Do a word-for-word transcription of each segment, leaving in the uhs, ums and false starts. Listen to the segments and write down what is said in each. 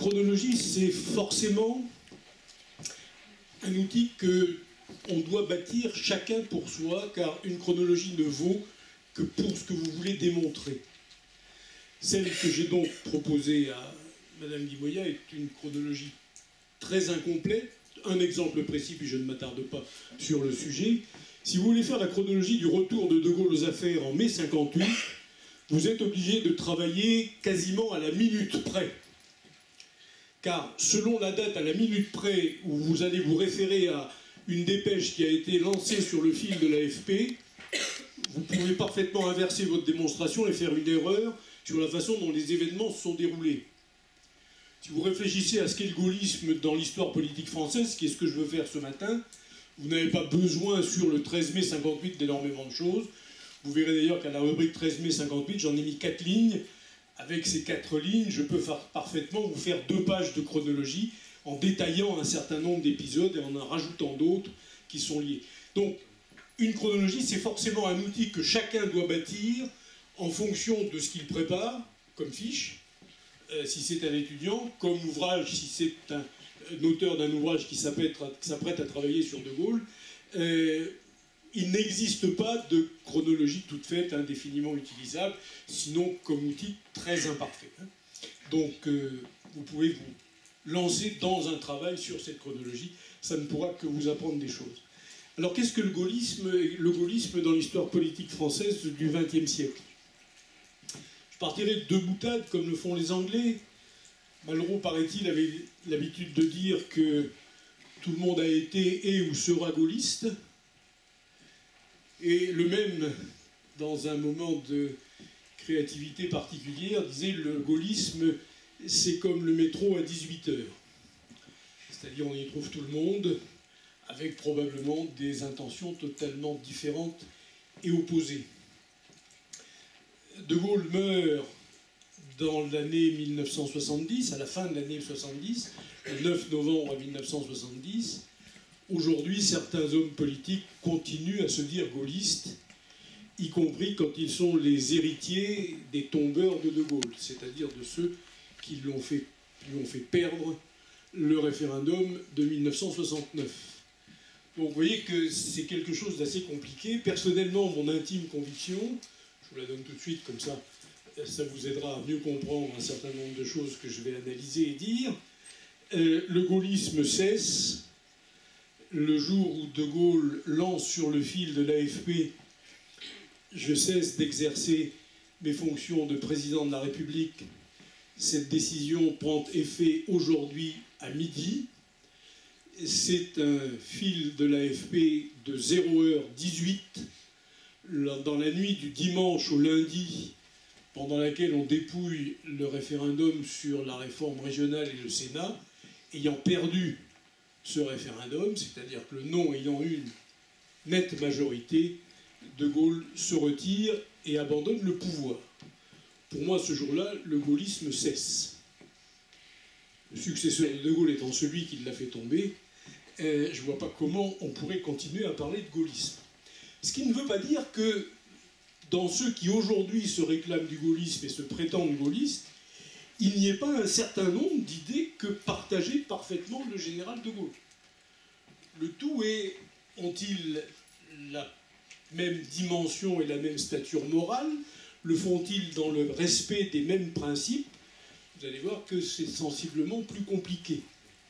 chronologie, c'est forcément un outil qu'on doit bâtir chacun pour soi, car une chronologie ne vaut que pour ce que vous voulez démontrer. Celle que j'ai donc proposée à Madame Guimoya est une chronologie très incomplète. Un exemple précis, puis je ne m'attarde pas sur le sujet. Si vous voulez faire la chronologie du retour de De Gaulle aux affaires en mai cinquante-huit, vous êtes obligé de travailler quasiment à la minute près. Car selon la date à la minute près où vous allez vous référer à une dépêche qui a été lancée sur le fil de l'A F P, vous pouvez parfaitement inverser votre démonstration et faire une erreur sur la façon dont les événements se sont déroulés. Si vous réfléchissez à ce qu'est le gaullisme dans l'histoire politique française, qui est ce que je veux faire ce matin, vous n'avez pas besoin sur le treize mai cinquante-huit d'énormément de choses. Vous verrez d'ailleurs qu'à la rubrique treize mai cinquante-huit, j'en ai mis quatre lignes. Avec ces quatre lignes, je peux faire, parfaitement vous faire deux pages de chronologie en détaillant un certain nombre d'épisodes et en en rajoutant d'autres qui sont liés. Donc, une chronologie, c'est forcément un outil que chacun doit bâtir en fonction de ce qu'il prépare, comme fiche, euh, si c'est un étudiant, comme ouvrage, si c'est un, un auteur d'un ouvrage qui s'apprête à, à travailler sur De Gaulle. Euh, il n'existe pas de chronologie toute faite, indéfiniment utilisable, sinon comme outil très imparfait. Hein. Donc, euh, vous pouvez vous lancer dans un travail sur cette chronologie, ça ne pourra que vous apprendre des choses. Alors, qu'est-ce que le gaullisme, le gaullisme dans l'histoire politique française du vingtième siècle? Je partirai de deux boutades, comme le font les Anglais. Malraux, paraît-il, avait l'habitude de dire que tout le monde a été et ou sera gaulliste. Et le même, dans un moment de créativité particulière, disait le gaullisme, c'est comme le métro à dix-huit heures. C'est-à-dire on y trouve tout le monde, avec probablement des intentions totalement différentes et opposées. De Gaulle meurt dans l'année mille neuf cent soixante-dix, à la fin de l'année soixante-dix, le neuf novembre mille neuf cent soixante-dix. Aujourd'hui, certains hommes politiques continuent à se dire gaullistes, y compris quand ils sont les héritiers des tombeurs de De Gaulle, c'est-à-dire de ceux qui lui ont fait, lui ont fait perdre le référendum de mille neuf cent soixante-neuf. Donc vous voyez que c'est quelque chose d'assez compliqué. Personnellement, mon intime conviction, je vous la donne tout de suite, comme ça, ça vous aidera à mieux comprendre un certain nombre de choses que je vais analyser et dire. Euh, le gaullisme cesse le jour où De Gaulle lance sur le fil de l'A F P « Je cesse d'exercer mes fonctions de président de la République. Cette décision prend effet aujourd'hui à midi. » C'est un fil de l'A F P de zéro heure dix-huit, dans la nuit du dimanche au lundi, pendant laquelle on dépouille le référendum sur la réforme régionale et le Sénat, ayant perdu ce référendum, c'est-à-dire que le non ayant eu une nette majorité, De Gaulle se retire et abandonne le pouvoir. Pour moi, ce jour-là, le gaullisme cesse. Le successeur de De Gaulle étant celui qui l'a fait tomber, euh, je ne vois pas comment on pourrait continuer à parler de gaullisme. Ce qui ne veut pas dire que dans ceux qui aujourd'hui se réclament du gaullisme et se prétendent gaullistes, il n'y ait pas un certain nombre d'idées que partageait parfaitement le général de Gaulle. Le tout est, ont-ils la même dimension et la même stature morale? Le font-ils dans le respect des mêmes principes? Vous allez voir que c'est sensiblement plus compliqué.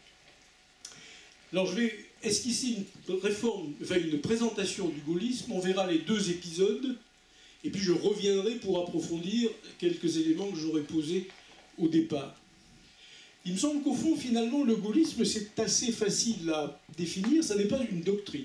Alors je vais esquisser une réforme, enfin une présentation du gaullisme, on verra les deux épisodes, et puis je reviendrai pour approfondir quelques éléments que j'aurais posés au départ. Il me semble qu'au fond, finalement, le gaullisme, c'est assez facile à définir, ça n'est pas une doctrine.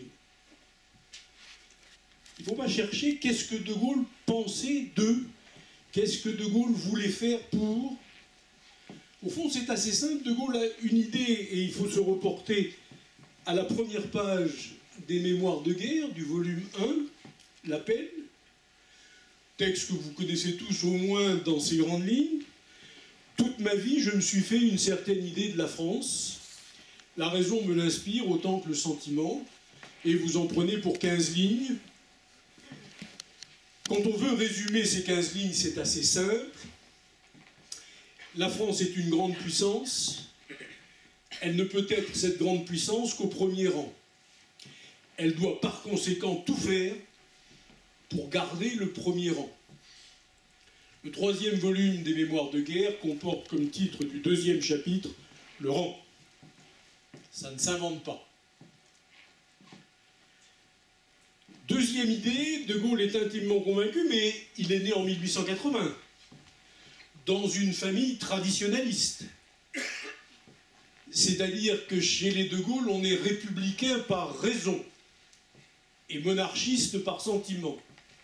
Il ne faut pas chercher qu'est-ce que De Gaulle pensait de, qu'est-ce que De Gaulle voulait faire pour. Au fond, c'est assez simple, De Gaulle a une idée, et il faut se reporter à la première page des Mémoires de guerre, du volume un, L'Appel, texte que vous connaissez tous au moins dans ses grandes lignes. Toute ma vie, je me suis fait une certaine idée de la France. La raison me l'inspire autant que le sentiment. Et vous en prenez pour quinze lignes. Quand on veut résumer ces quinze lignes, c'est assez simple. la France est une grande puissance, elle ne peut être cette grande puissance qu'au premier rang. Elle doit par conséquent tout faire pour garder le premier rang. Le troisième volume des Mémoires de guerre comporte comme titre du deuxième chapitre « Le rang ». Ça ne s'invente pas. Deuxième idée, De Gaulle est intimement convaincu, mais il est né en mille huit cent quatre-vingts, dans une famille traditionnaliste. C'est-à-dire que chez les De Gaulle, on est républicain par raison et monarchiste par sentiment.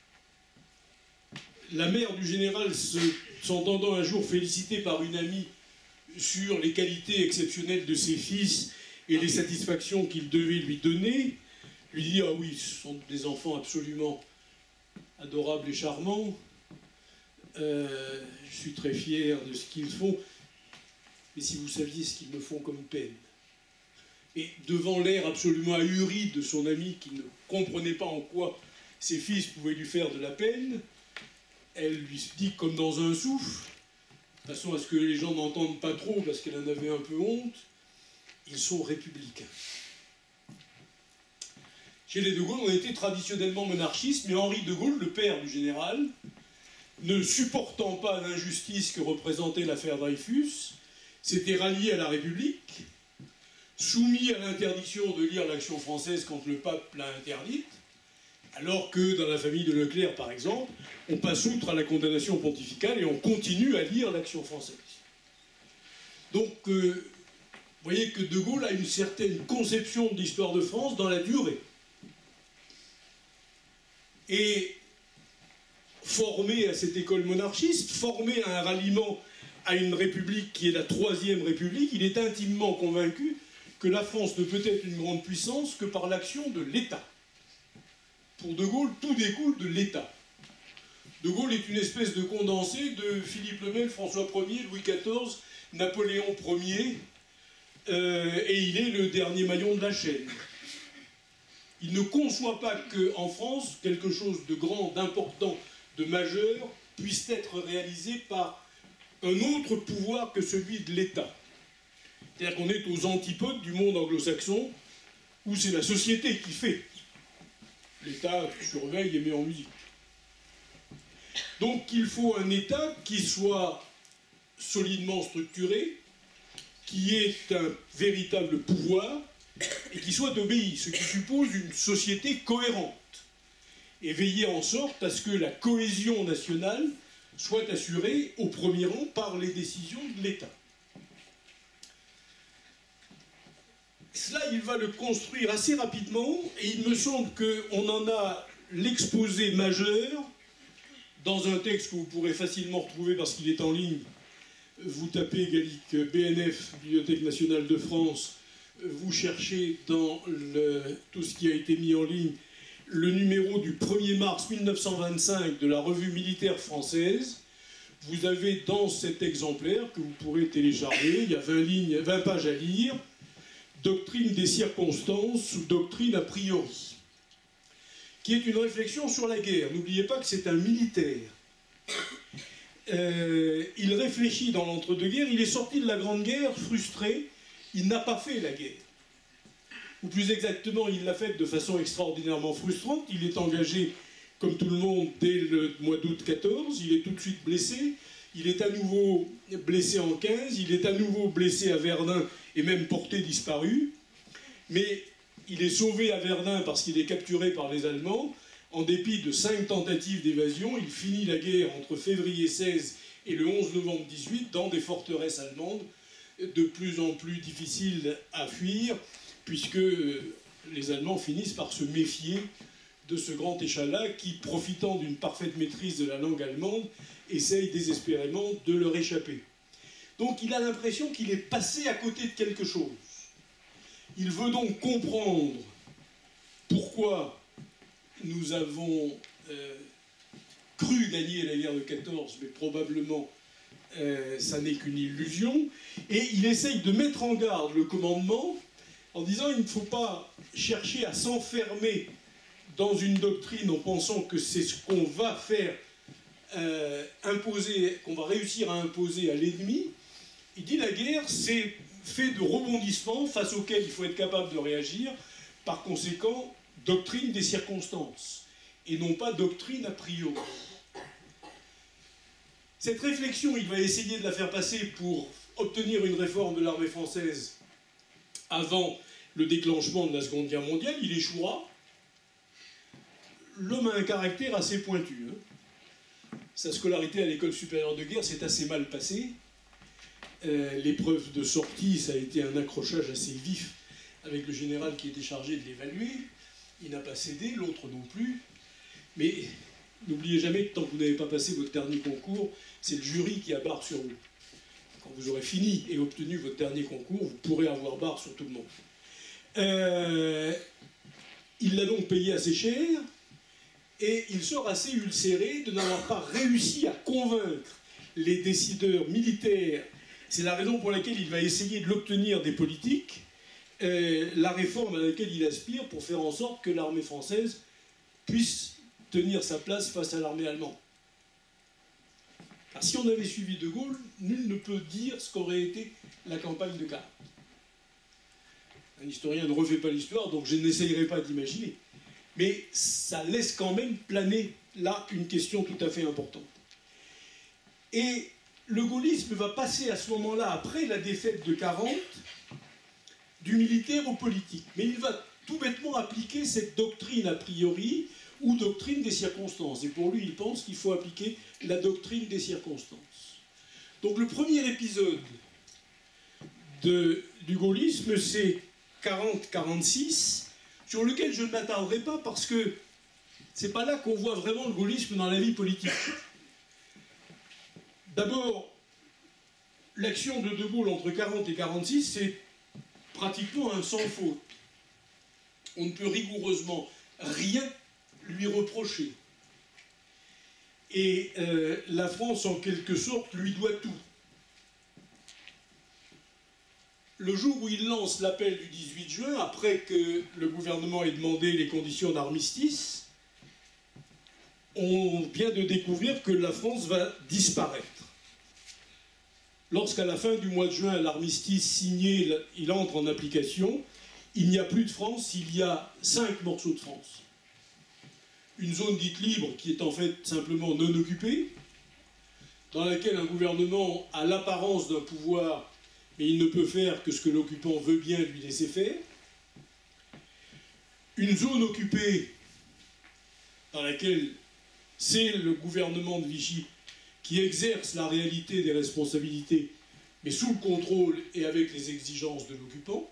La mère du général, s'entendant un jour félicitée par une amie sur les qualités exceptionnelles de ses fils et les satisfactions qu'il devait lui donner, lui dit « Ah oui, ce sont des enfants absolument adorables et charmants. Euh, je suis très fier de ce qu'ils font. Mais si vous saviez ce qu'ils me font comme peine. » Et devant l'air absolument ahuri de son ami qui ne comprenait pas en quoi ses fils pouvaient lui faire de la peine, elle lui dit comme dans un souffle, de façon à ce que les gens n'entendent pas trop parce qu'elle en avait un peu honte, ils sont républicains. Chez les De Gaulle, on était traditionnellement monarchiste, mais Henri de Gaulle, le père du général, ne supportant pas l'injustice que représentait l'affaire Dreyfus, s'était rallié à la République, soumis à l'interdiction de lire l'Action française quand le pape l'a interdite, alors que dans la famille de Leclerc, par exemple, on passe outre à la condamnation pontificale et on continue à lire l'Action française. Donc, euh, vous voyez que De Gaulle a une certaine conception de l'histoire de France dans la durée. Et formé à cette école monarchiste, formé à un ralliement à une république qui est la troisième république, il est intimement convaincu que la France ne peut être une grande puissance que par l'action de l'État. Pour De Gaulle, tout découle de l'État. De Gaulle est une espèce de condensé de Philippe le Bel, François Ier, Louis quatorze, Napoléon Ier, euh, et il est le dernier maillon de la chaîne. Il ne conçoit pas qu'en France, quelque chose de grand, d'important, de majeur, puisse être réalisé par un autre pouvoir que celui de l'État. C'est-à-dire qu'on est aux antipodes du monde anglo-saxon, où c'est la société qui fait. L'État surveille et met en musique. Donc il faut un État qui soit solidement structuré, qui ait un véritable pouvoir, et qui soit obéi, ce qui suppose une société cohérente, et veiller en sorte à ce que la cohésion nationale soit assurée au premier rang par les décisions de l'État. Cela, il va le construire assez rapidement, et il me semble qu'on en a l'exposé majeur dans un texte que vous pourrez facilement retrouver parce qu'il est en ligne. Vous tapez Gallic B N F, Bibliothèque nationale de France, vous cherchez dans le, tout ce qui a été mis en ligne, le numéro du premier mars mille neuf cent vingt-cinq de la revue militaire française. Vous avez dans cet exemplaire, que vous pourrez télécharger, il y a vingt lignes, vingt pages à lire, Doctrine des circonstances ou doctrine a priori, qui est une réflexion sur la guerre. N'oubliez pas que c'est un militaire. Euh, il réfléchit dans l'entre-deux-guerres, il est sorti de la Grande Guerre frustré, il n'a pas fait la guerre. Ou plus exactement, il l'a faite de façon extraordinairement frustrante, il est engagé, comme tout le monde, dès le mois d'août quatorze, il est tout de suite blessé, il est à nouveau blessé en quinze, il est à nouveau blessé à Verdun et même porté disparu, mais il est sauvé à Verdun parce qu'il est capturé par les Allemands. En dépit de cinq tentatives d'évasion, il finit la guerre entre février seize et le onze novembre dix-huit dans des forteresses allemandes de plus en plus difficiles à fuir, puisque les Allemands finissent par se méfier de ce grand échalas qui, profitant d'une parfaite maîtrise de la langue allemande, essaye désespérément de leur échapper. Donc il a l'impression qu'il est passé à côté de quelque chose. Il veut donc comprendre pourquoi nous avons euh, cru gagner la guerre de quatorze, mais probablement euh, ça n'est qu'une illusion, et il essaye de mettre en garde le commandement en disant il ne faut pas chercher à s'enfermer dans une doctrine en pensant que c'est ce qu'on va faire euh, imposer, qu'on va réussir à imposer à l'ennemi. Il dit la guerre, c'est fait de rebondissements face auxquels il faut être capable de réagir, par conséquent, doctrine des circonstances, et non pas doctrine a priori. Cette réflexion, il va essayer de la faire passer pour obtenir une réforme de l'armée française avant le déclenchement de la Seconde Guerre mondiale. Il échouera. L'homme a un caractère assez pointu. Hein. Sa scolarité à l'école supérieure de guerre s'est assez mal passée. Euh, L'épreuve de sortie, ça a été un accrochage assez vif avec le général qui était chargé de l'évaluer. Il n'a pas cédé, l'autre non plus. Mais n'oubliez jamais que tant que vous n'avez pas passé votre dernier concours, c'est le jury qui a barre sur vous. Quand vous aurez fini et obtenu votre dernier concours, vous pourrez avoir barre sur tout le monde. Euh, il l'a donc payé assez cher, et il sort assez ulcéré de n'avoir pas réussi à convaincre les décideurs militaires. C'est la raison pour laquelle il va essayer de l'obtenir des politiques, euh, la réforme à laquelle il aspire pour faire en sorte que l'armée française puisse tenir sa place face à l'armée allemande. Alors, si on avait suivi De Gaulle, nul ne peut dire ce qu'aurait été la campagne de quarante. Un historien ne refait pas l'histoire, donc je n'essayerai pas d'imaginer. Mais ça laisse quand même planer là une question tout à fait importante. Et le gaullisme va passer à ce moment-là, après la défaite de quarante, du militaire au politique. Mais il va tout bêtement appliquer cette doctrine a priori, ou doctrine des circonstances. Et pour lui, il pense qu'il faut appliquer la doctrine des circonstances. Donc le premier épisode de, du gaullisme, c'est quarante quarante-six, sur lequel je ne m'attarderai pas parce que c'est pas là qu'on voit vraiment le gaullisme dans la vie politique. D'abord, l'action de De Gaulle entre quarante et quarante-six, c'est pratiquement un sans faute. On ne peut rigoureusement rien lui reprocher. Et euh, la France, en quelque sorte, lui doit tout. Le jour où il lance l'appel du dix-huit juin, après que le gouvernement ait demandé les conditions d'armistice, on vient de découvrir que la France va disparaître. Lorsqu'à la fin du mois de juin, l'armistice signé, il entre en application, il n'y a plus de France, il y a cinq morceaux de France. Une zone dite libre qui est en fait simplement non occupée, dans laquelle un gouvernement a l'apparence d'un pouvoir, mais il ne peut faire que ce que l'occupant veut bien lui laisser faire. Une zone occupée dans laquelle c'est le gouvernement de Vichy qui exerce la réalité des responsabilités, mais sous le contrôle et avec les exigences de l'occupant.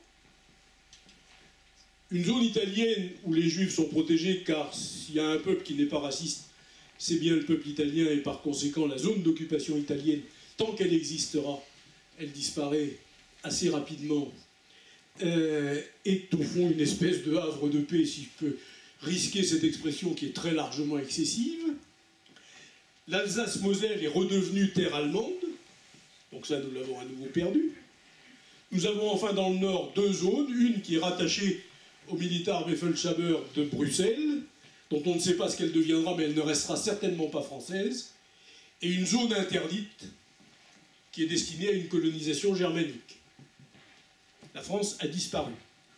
Une zone italienne où les Juifs sont protégés, car s'il y a un peuple qui n'est pas raciste, c'est bien le peuple italien, et par conséquent la zone d'occupation italienne, tant qu'elle existera, elle disparaît assez rapidement, euh, est au fond une espèce de havre de paix, si je peux risquer cette expression qui est très largement excessive. L'Alsace-Moselle est redevenue terre allemande, donc ça nous l'avons à nouveau perdu. Nous avons enfin dans le nord deux zones, une qui est rattachée au Militärbefehlshaber de Bruxelles, dont on ne sait pas ce qu'elle deviendra, mais elle ne restera certainement pas française, et une zone interdite qui est destinée à une colonisation germanique. La France a disparu.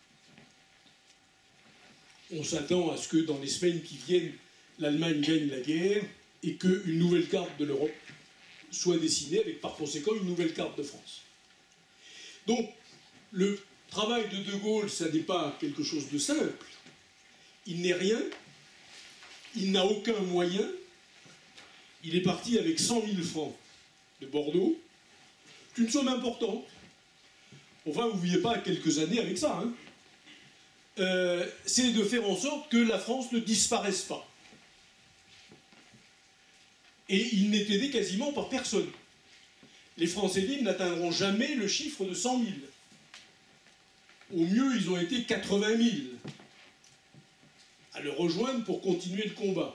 On s'attend à ce que dans les semaines qui viennent, l'Allemagne gagne la guerre et qu'une nouvelle carte de l'Europe soit dessinée, avec par conséquent une nouvelle carte de France. Donc, le travail de De Gaulle, ça n'est pas quelque chose de simple. Il n'est rien, il n'a aucun moyen. Il est parti avec cent mille francs de Bordeaux. C'est une somme importante. Enfin, vous ne viviez pas quelques années avec ça. Hein. Euh, c'est de faire en sorte que la France ne disparaisse pas. Et il n'est aidé quasiment par personne. Les Français libres n'atteindront jamais le chiffre de cent mille. Au mieux, ils ont été quatre-vingt mille à le rejoindre pour continuer le combat.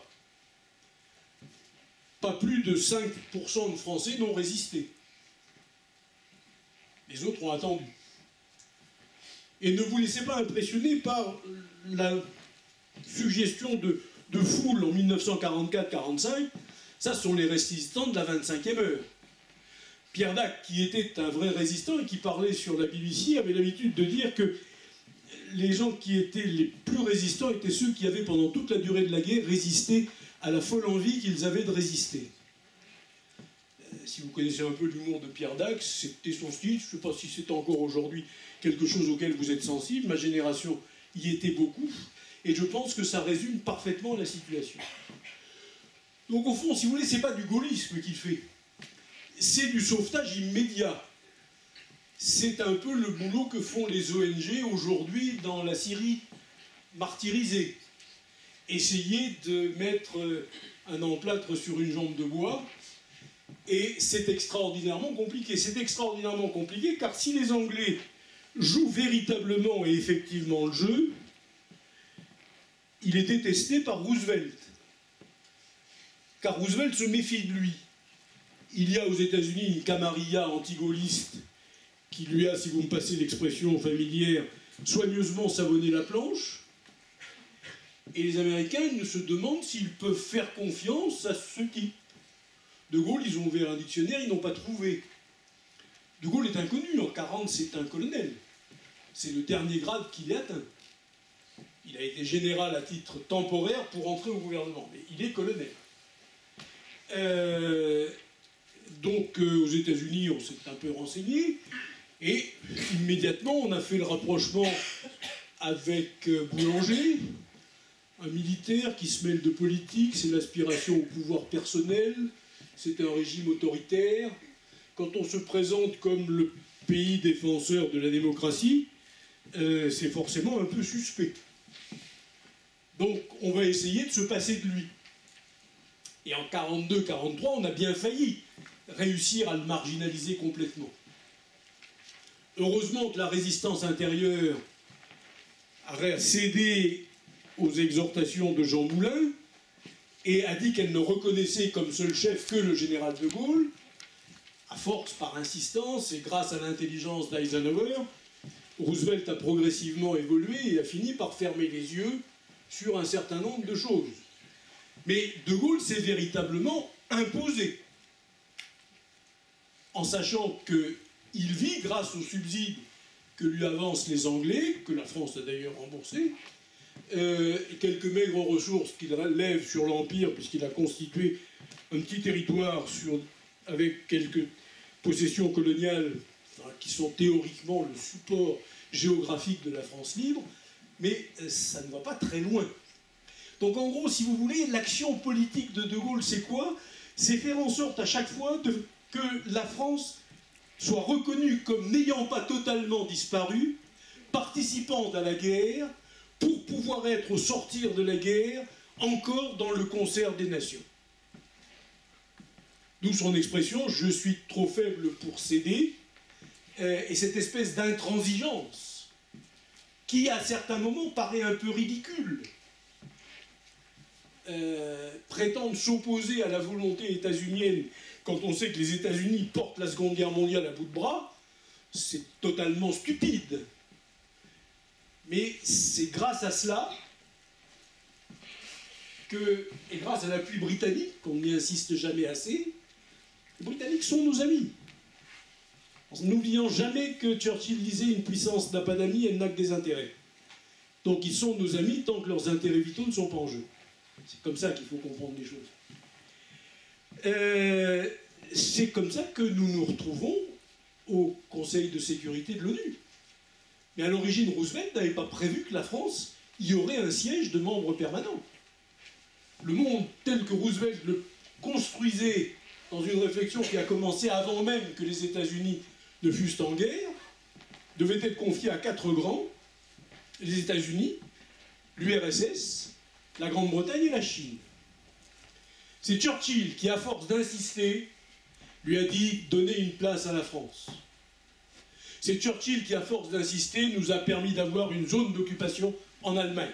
Pas plus de cinq pour cent de Français n'ont résisté. Les autres ont attendu. Et ne vous laissez pas impressionner par la suggestion de, de foule en mille neuf cent quarante-quatre quarante-cinq. Ça, ce sont les résistants de la vingt-cinquième heure. Pierre Dac, qui était un vrai résistant et qui parlait sur la B B C, avait l'habitude de dire que les gens qui étaient les plus résistants étaient ceux qui avaient, pendant toute la durée de la guerre, résisté à la folle envie qu'ils avaient de résister. Si vous connaissez un peu l'humour de Pierre Dac, c'était son style. Je ne sais pas si c'est encore aujourd'hui quelque chose auquel vous êtes sensible. Ma génération y était beaucoup. Et je pense que ça résume parfaitement la situation. Donc au fond, si vous voulez, ce n'est pas du gaullisme qu'il fait. C'est du sauvetage immédiat. C'est un peu le boulot que font les O N G aujourd'hui dans la Syrie martyrisée. Essayer de mettre un emplâtre sur une jambe de bois, et c'est extraordinairement compliqué. C'est extraordinairement compliqué car si les Anglais jouent véritablement et effectivement le jeu, il est détesté par Roosevelt. Car Roosevelt se méfie de lui. Il y a aux États-Unis une camarilla anti-gaulliste qui lui a, si vous me passez l'expression familière, soigneusement savonné la planche. Et les Américains ne se demandent s'ils peuvent faire confiance à ce type. De Gaulle, ils ont ouvert un dictionnaire, ils n'ont pas trouvé. De Gaulle est inconnu, en mille neuf cent quarante, c'est un colonel. C'est le dernier grade qu'il ait atteint. Il a été général à titre temporaire pour entrer au gouvernement, mais il est colonel. Euh, donc, euh, aux États-Unis, on s'est un peu renseigné, et immédiatement, on a fait le rapprochement avec euh, Boulanger, un militaire qui se mêle de politique, c'est l'aspiration au pouvoir personnel, c'est un régime autoritaire. Quand on se présente comme le pays défenseur de la démocratie, euh, c'est forcément un peu suspect. Donc on va essayer de se passer de lui. Et en quarante-deux quarante-trois, on a bien failli réussir à le marginaliser complètement. Heureusement que la résistance intérieure a cédé aux exhortations de Jean Moulin et a dit qu'elle ne reconnaissait comme seul chef que le général de Gaulle. À force, par insistance, et grâce à l'intelligence d'Eisenhower, Roosevelt a progressivement évolué et a fini par fermer les yeux sur un certain nombre de choses. Mais de Gaulle s'est véritablement imposé, en sachant qu'il vit grâce aux subsides que lui avancent les Anglais, que la France a d'ailleurs remboursé, euh, quelques maigres ressources qu'il lève sur l'Empire, puisqu'il a constitué un petit territoire sur, avec quelques possessions coloniales, enfin, qui sont théoriquement le support géographique de la France libre, mais euh, ça ne va pas très loin. Donc en gros, si vous voulez, l'action politique de De Gaulle, c'est quoi? C'est faire en sorte à chaque fois de, que la France soit reconnue comme n'ayant pas totalement disparu, participante à la guerre, pour pouvoir être au sortir de la guerre encore dans le concert des nations. D'où son expression « je suis trop faible pour céder euh, » et cette espèce d'intransigeance qui, à certains moments, paraît un peu ridicule. Euh, prétendre s'opposer à la volonté états-unienne quand on sait que les États-Unis portent la Seconde Guerre mondiale à bout de bras, c'est totalement stupide. Mais c'est grâce à cela que, et grâce à l'appui britannique, qu'on n'y insiste jamais assez, les Britanniques sont nos amis. N'oublions jamais que Churchill disait « une puissance n'a pas d'amis, elle n'a que des intérêts ». Donc ils sont nos amis tant que leurs intérêts vitaux ne sont pas en jeu. C'est comme ça qu'il faut comprendre les choses. Euh, c'est comme ça que nous nous retrouvons au Conseil de sécurité de l'ONU. Mais à l'origine, Roosevelt n'avait pas prévu que la France y aurait un siège de membre permanent. Le monde tel que Roosevelt le construisait dans une réflexion qui a commencé avant même que les États-Unis ne fussent en guerre, devait être confié à quatre grands, les États-Unis, l'U R S S, la Grande-Bretagne et la Chine. C'est Churchill qui, à force d'insister, lui a dit « donnez une place à la France ». C'est Churchill qui, à force d'insister, nous a permis d'avoir une zone d'occupation en Allemagne.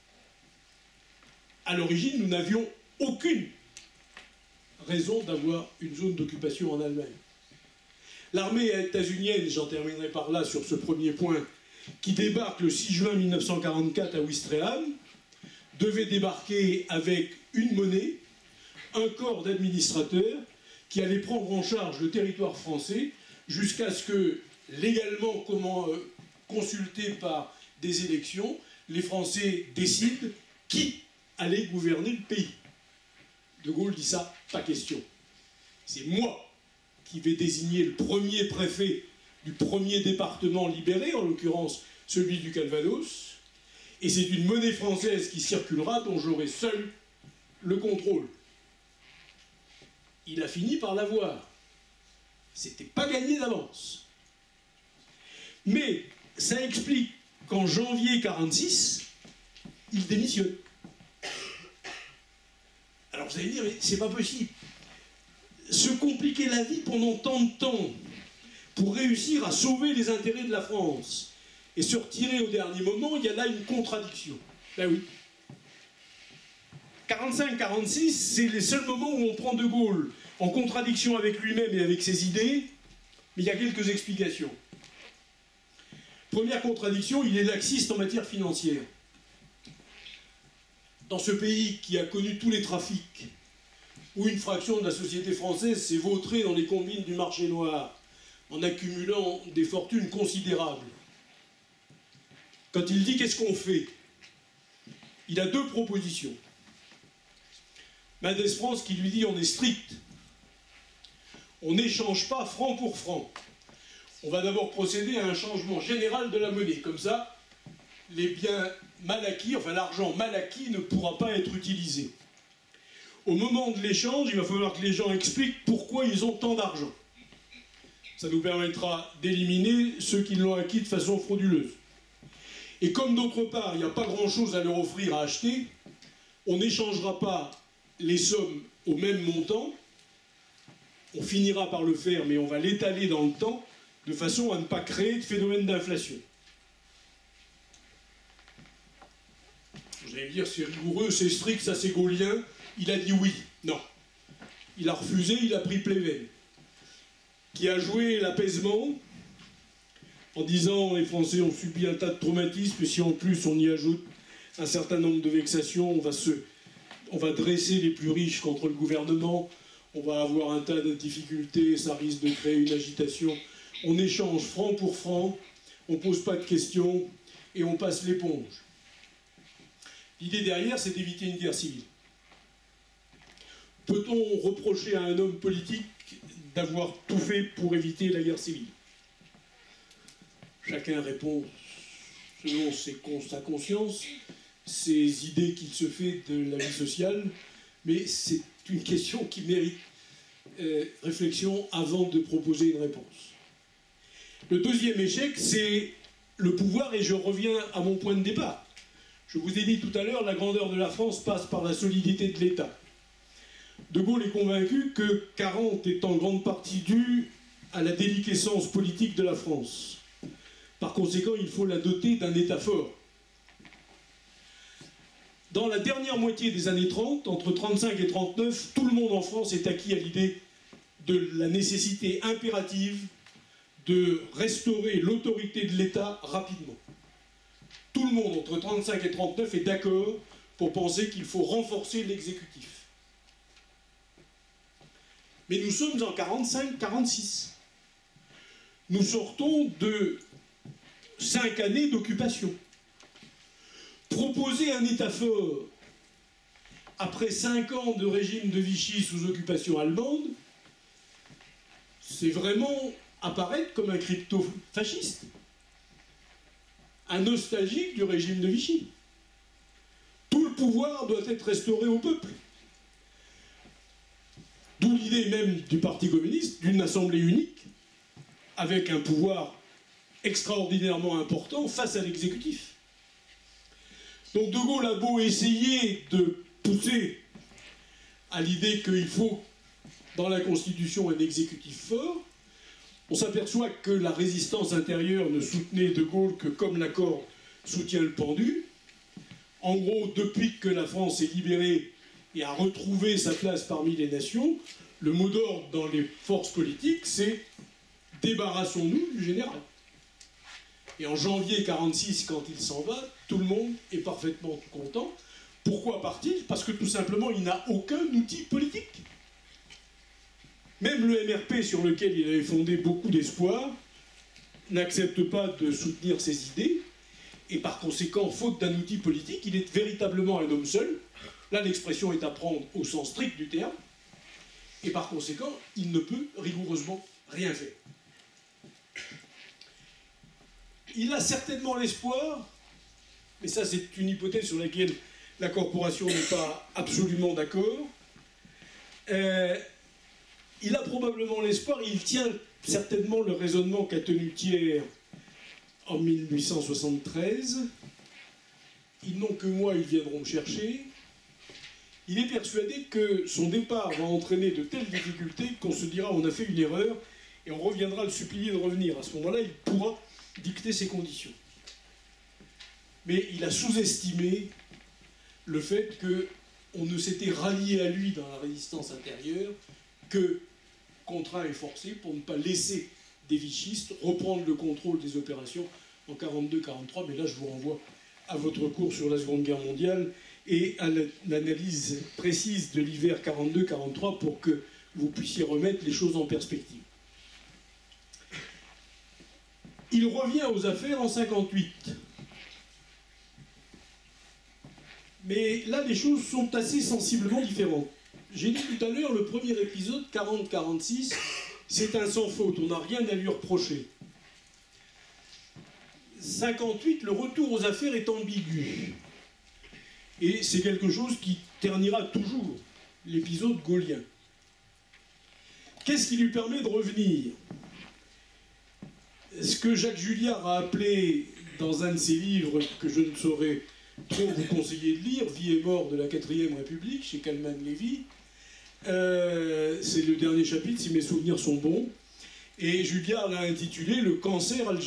À l'origine, nous n'avions aucune raison d'avoir une zone d'occupation en Allemagne. L'armée états-unienne, j'en terminerai par là sur ce premier point, qui débarque le six juin mille neuf cent quarante-quatre à Ouistreham, devait débarquer avec une monnaie, un corps d'administrateurs, qui allait prendre en charge le territoire français jusqu'à ce que, légalement comment, euh, consultés par des élections, les Français décident qui allait gouverner le pays. De Gaulle dit ça, pas question. C'est moi qui vais désigner le premier préfet du premier département libéré, en l'occurrence celui du Calvados, et c'est une monnaie française qui circulera dont j'aurai seul le contrôle. Il a fini par l'avoir. C'était pas gagné d'avance. Mais ça explique qu'en janvier mille neuf cent quarante-six, il démissionne. Alors vous allez dire, mais c'est pas possible. Se compliquer la vie pendant tant de temps pour réussir à sauver les intérêts de la France et se retirer au dernier moment, il y a là une contradiction. Ben oui. quarante-cinq quarante-six, c'est les seuls moments où on prend De Gaulle en contradiction avec lui-même et avec ses idées, mais il y a quelques explications. Première contradiction, il est laxiste en matière financière. Dans ce pays qui a connu tous les trafics, où une fraction de la société française s'est vautrée dans les combines du marché noir, en accumulant des fortunes considérables, quand il dit qu'est-ce qu'on fait, il a deux propositions. Mendès France qui lui dit on est strict, on n'échange pas franc pour franc. On va d'abord procéder à un changement général de la monnaie. Comme ça, les biens mal acquis, enfin l'argent mal acquis ne pourra pas être utilisé. Au moment de l'échange, il va falloir que les gens expliquent pourquoi ils ont tant d'argent. Ça nous permettra d'éliminer ceux qui l'ont acquis de façon frauduleuse. Et comme d'autre part, il n'y a pas grand-chose à leur offrir à acheter, on n'échangera pas les sommes au même montant. On finira par le faire, mais on va l'étaler dans le temps, de façon à ne pas créer de phénomène d'inflation. Vous allez me dire, c'est rigoureux, c'est strict, ça c'est gaullien. Il a dit oui. Non. Il a refusé, il a pris Pleven, qui a joué l'apaisement en disant les Français ont subi un tas de traumatismes, et si en plus on y ajoute un certain nombre de vexations, on va, se, on va dresser les plus riches contre le gouvernement, on va avoir un tas de difficultés, ça risque de créer une agitation. On échange franc pour franc, on ne pose pas de questions et on passe l'éponge. L'idée derrière, c'est d'éviter une guerre civile. Peut-on reprocher à un homme politique d'avoir tout fait pour éviter la guerre civile? Chacun répond selon ses, sa conscience, ses idées qu'il se fait de la vie sociale, mais c'est une question qui mérite euh, réflexion avant de proposer une réponse. Le deuxième échec, c'est le pouvoir, et je reviens à mon point de départ. Je vous ai dit tout à l'heure, la grandeur de la France passe par la solidité de l'État. De Gaulle est convaincu que quarante est en grande partie dû à la déliquescence politique de la France. Par conséquent, il faut la doter d'un État fort. Dans la dernière moitié des années trente, entre trente-cinq et trente-neuf, tout le monde en France est acquis à l'idée de la nécessité impérative de restaurer l'autorité de l'État rapidement. Tout le monde, entre trente-cinq et trente-neuf, est d'accord pour penser qu'il faut renforcer l'exécutif. Mais nous sommes en quarante-cinq quarante-six. Nous sortons de cinq années d'occupation. Proposer un État fort après cinq ans de régime de Vichy sous occupation allemande, c'est vraiment apparaître comme un crypto-fasciste, un nostalgique du régime de Vichy. Tout le pouvoir doit être restauré au peuple. D'où l'idée même du Parti communiste d'une assemblée unique, avec un pouvoir extraordinairement important face à l'exécutif. Donc De Gaulle a beau essayer de pousser à l'idée qu'il faut, dans la Constitution, un exécutif fort, on s'aperçoit que la résistance intérieure ne soutenait De Gaulle que comme la corde soutient le pendu. En gros, depuis que la France est libérée et a retrouvé sa place parmi les nations, le mot d'ordre dans les forces politiques, c'est « débarrassons-nous du général ». Et en janvier quarante-six, quand il s'en va, tout le monde est parfaitement content. Pourquoi part-il? Parce que tout simplement, il n'a aucun outil politique. Même le M R P, sur lequel il avait fondé beaucoup d'espoir, n'accepte pas de soutenir ses idées, et par conséquent, faute d'un outil politique, il est véritablement un homme seul. Là, l'expression est à prendre au sens strict du terme, et par conséquent, il ne peut rigoureusement rien faire. Il a certainement l'espoir, mais ça c'est une hypothèse sur laquelle la corporation n'est pas absolument d'accord, euh, il a probablement l'espoir, il tient certainement le raisonnement qu'a tenu Thiers en mille huit cent soixante-treize, ils n'ont que moi, ils viendront me chercher. Il est persuadé que son départ va entraîner de telles difficultés qu'on se dira on a fait une erreur et on reviendra le supplier de revenir. À ce moment-là, il pourra dicter ses conditions. Mais il a sous-estimé le fait qu'on ne s'était rallié à lui dans la résistance intérieure que contraint et forcé pour ne pas laisser des vichistes reprendre le contrôle des opérations en quarante-deux quarante-trois. Mais là, je vous renvoie à votre cours sur la Seconde Guerre mondiale et à l'analyse précise de l'hiver quarante-deux quarante-trois pour que vous puissiez remettre les choses en perspective. Il revient aux affaires en cinquante-huit. Mais là, les choses sont assez sensiblement différentes. J'ai dit tout à l'heure, le premier épisode, quarante quarante-six, c'est un sans faute, on n'a rien à lui reprocher. cinquante-huit, le retour aux affaires est ambigu. Et c'est quelque chose qui ternira toujours l'épisode gaullien. Qu'est-ce qui lui permet de revenir? Ce que Jacques Julliard a appelé, dans un de ses livres que je ne saurais trop vous conseiller de lire, Vie et mort de la quatrième République, chez Kalman Levy, euh, c'est le dernier chapitre, si mes souvenirs sont bons, et Julliard l'a intitulé « Le cancer algérien ».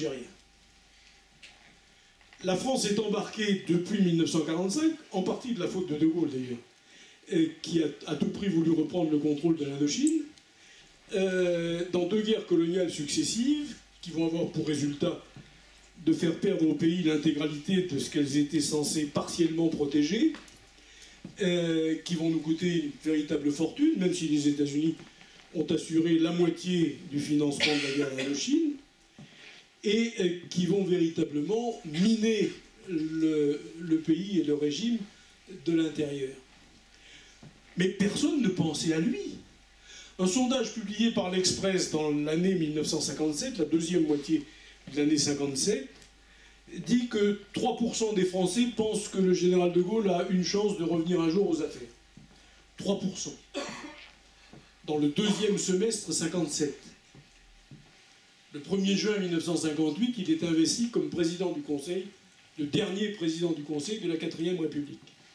La France est embarquée depuis mille neuf cent quarante-cinq, en partie de la faute de De Gaulle d'ailleurs, qui a à tout prix voulu reprendre le contrôle de l'Indochine, euh, dans deux guerres coloniales successives, qui vont avoir pour résultat de faire perdre au pays l'intégralité de ce qu'elles étaient censées partiellement protéger, euh, qui vont nous coûter une véritable fortune, même si les États-Unis ont assuré la moitié du financement de la guerre d'Indochine, et euh, qui vont véritablement miner le, le pays et le régime de l'intérieur. Mais personne ne pensait à lui. Un sondage publié par l'Express dans l'année mille neuf cent cinquante-sept, la deuxième moitié de l'année cinquante-sept, dit que trois pour cent des Français pensent que le général de Gaulle a une chance de revenir un jour aux affaires. trois pour cent. Dans le deuxième semestre cinquante-sept. Le premier juin mille neuf cent cinquante-huit, il est investi comme président du Conseil, le dernier président du Conseil de la quatrième République.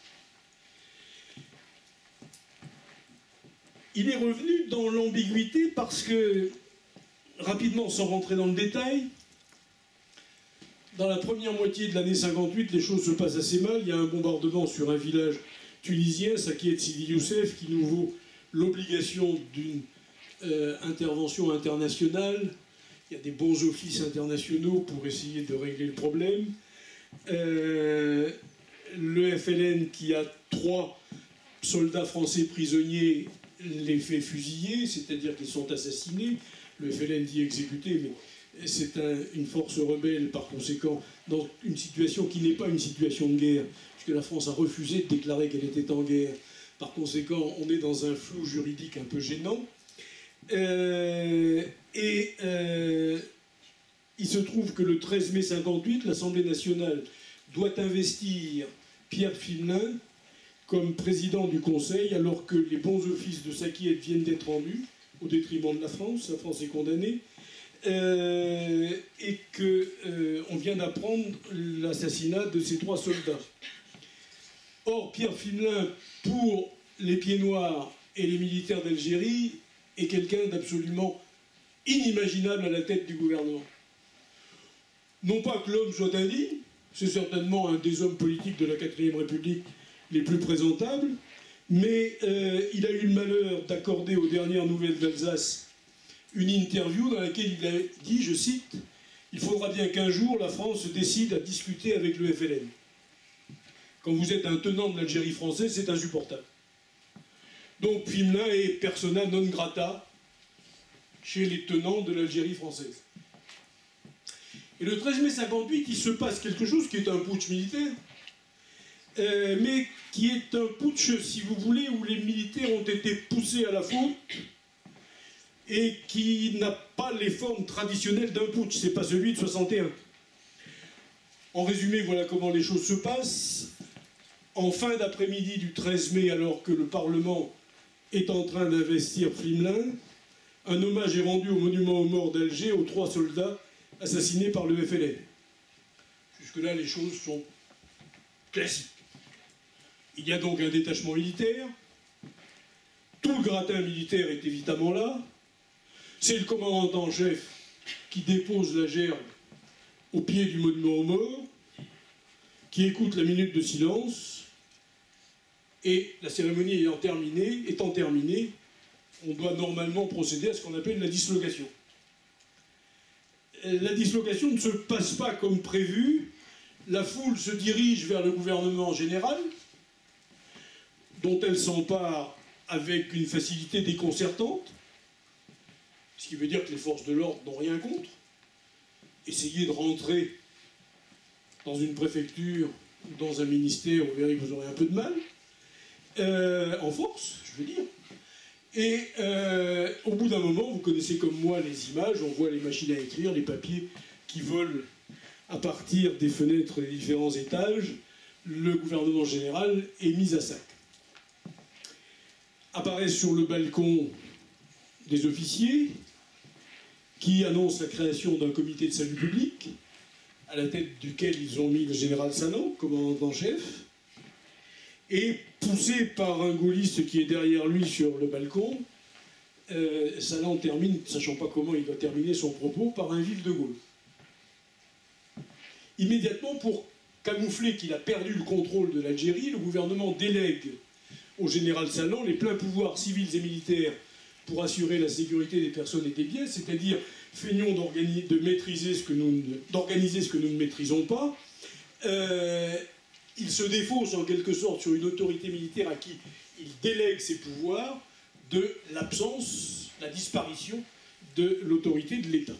Il est revenu dans l'ambiguïté parce que, rapidement, sans rentrer dans le détail, dans la première moitié de l'année cinquante-huit, les choses se passent assez mal. Il y a un bombardement sur un village tunisien, Sakiet Sidi Youssef, qui nous vaut l'obligation d'une euh, intervention internationale. Il y a des bons offices internationaux pour essayer de régler le problème. Euh, le F L N, qui a trois soldats français prisonniers, les fait fusiller, c'est-à-dire qu'ils sont assassinés. Le F L N dit exécuter, mais c'est un, une force rebelle, par conséquent, dans une situation qui n'est pas une situation de guerre, puisque la France a refusé de déclarer qu'elle était en guerre. Par conséquent, on est dans un flou juridique un peu gênant. Euh, et euh, il se trouve que le treize mai cinquante-huit, l'Assemblée nationale doit investir Pierre Pflimlin comme président du Conseil, alors que les bons offices de Sakiet viennent d'être rendus, au détriment de la France, la France est condamnée, euh, et qu'on euh, vient d'apprendre l'assassinat de ces trois soldats. Or, Pierre Pflimlin, pour les Pieds Noirs et les militaires d'Algérie, est quelqu'un d'absolument inimaginable à la tête du gouvernement. Non pas que l'homme soit indigne, c'est certainement un des hommes politiques de la quatrième République les plus présentables, mais euh, il a eu le malheur d'accorder aux dernières nouvelles d'Alsace une interview dans laquelle il a dit, je cite, « Il faudra bien qu'un jour la France se décide à discuter avec le F L N. Quand vous êtes un tenant de l'Algérie française, c'est insupportable. » Donc Pflimlin est persona non grata chez les tenants de l'Algérie française. Et le treize mai cinquante-huit, il se passe quelque chose qui est un putsch militaire, euh, mais qui est un putsch, si vous voulez, où les militaires ont été poussés à la faute et qui n'a pas les formes traditionnelles d'un putsch, c'est pas celui de soixante et un. En résumé, voilà comment les choses se passent. En fin d'après-midi du treize mai, alors que le Parlement est en train d'investir Flimelin, un hommage est rendu au monument aux morts d'Alger aux trois soldats assassinés par le F L N. Jusque-là, les choses sont classiques. Il y a donc un détachement militaire. Tout le gratin militaire est évidemment là. C'est le commandant en chef qui dépose la gerbe au pied du monument aux morts, qui écoute la minute de silence, et la cérémonie ayant terminé, étant terminée, on doit normalement procéder à ce qu'on appelle la dislocation. La dislocation ne se passe pas comme prévu. La foule se dirige vers le gouvernement général, dont elle s'empare avec une facilité déconcertante, ce qui veut dire que les forces de l'ordre n'ont rien contre. Essayez de rentrer dans une préfecture ou dans un ministère, vous verrez que vous aurez un peu de mal, euh, en force, je veux dire. Et euh, au bout d'un moment, vous connaissez comme moi les images, on voit les machines à écrire, les papiers qui volent à partir des fenêtres des différents étages. Le gouvernement général est mis à sac. Apparaissent sur le balcon des officiers qui annoncent la création d'un comité de salut public, à la tête duquel ils ont mis le général Salan, commandant en chef, et poussé par un gaulliste qui est derrière lui sur le balcon, euh, Salan termine, sachant pas comment il doit terminer son propos, par un vive de Gaulle. Immédiatement, pour camoufler qu'il a perdu le contrôle de l'Algérie, le gouvernement délègue au général Salan les pleins pouvoirs civils et militaires pour assurer la sécurité des personnes et des biens, c'est-à-dire feignons de maîtriser ce que nous, d'organiser ce que nous ne maîtrisons pas. Euh, il se défausse en quelque sorte sur une autorité militaire à qui il délègue ses pouvoirs de l'absence, la disparition de l'autorité de l'État.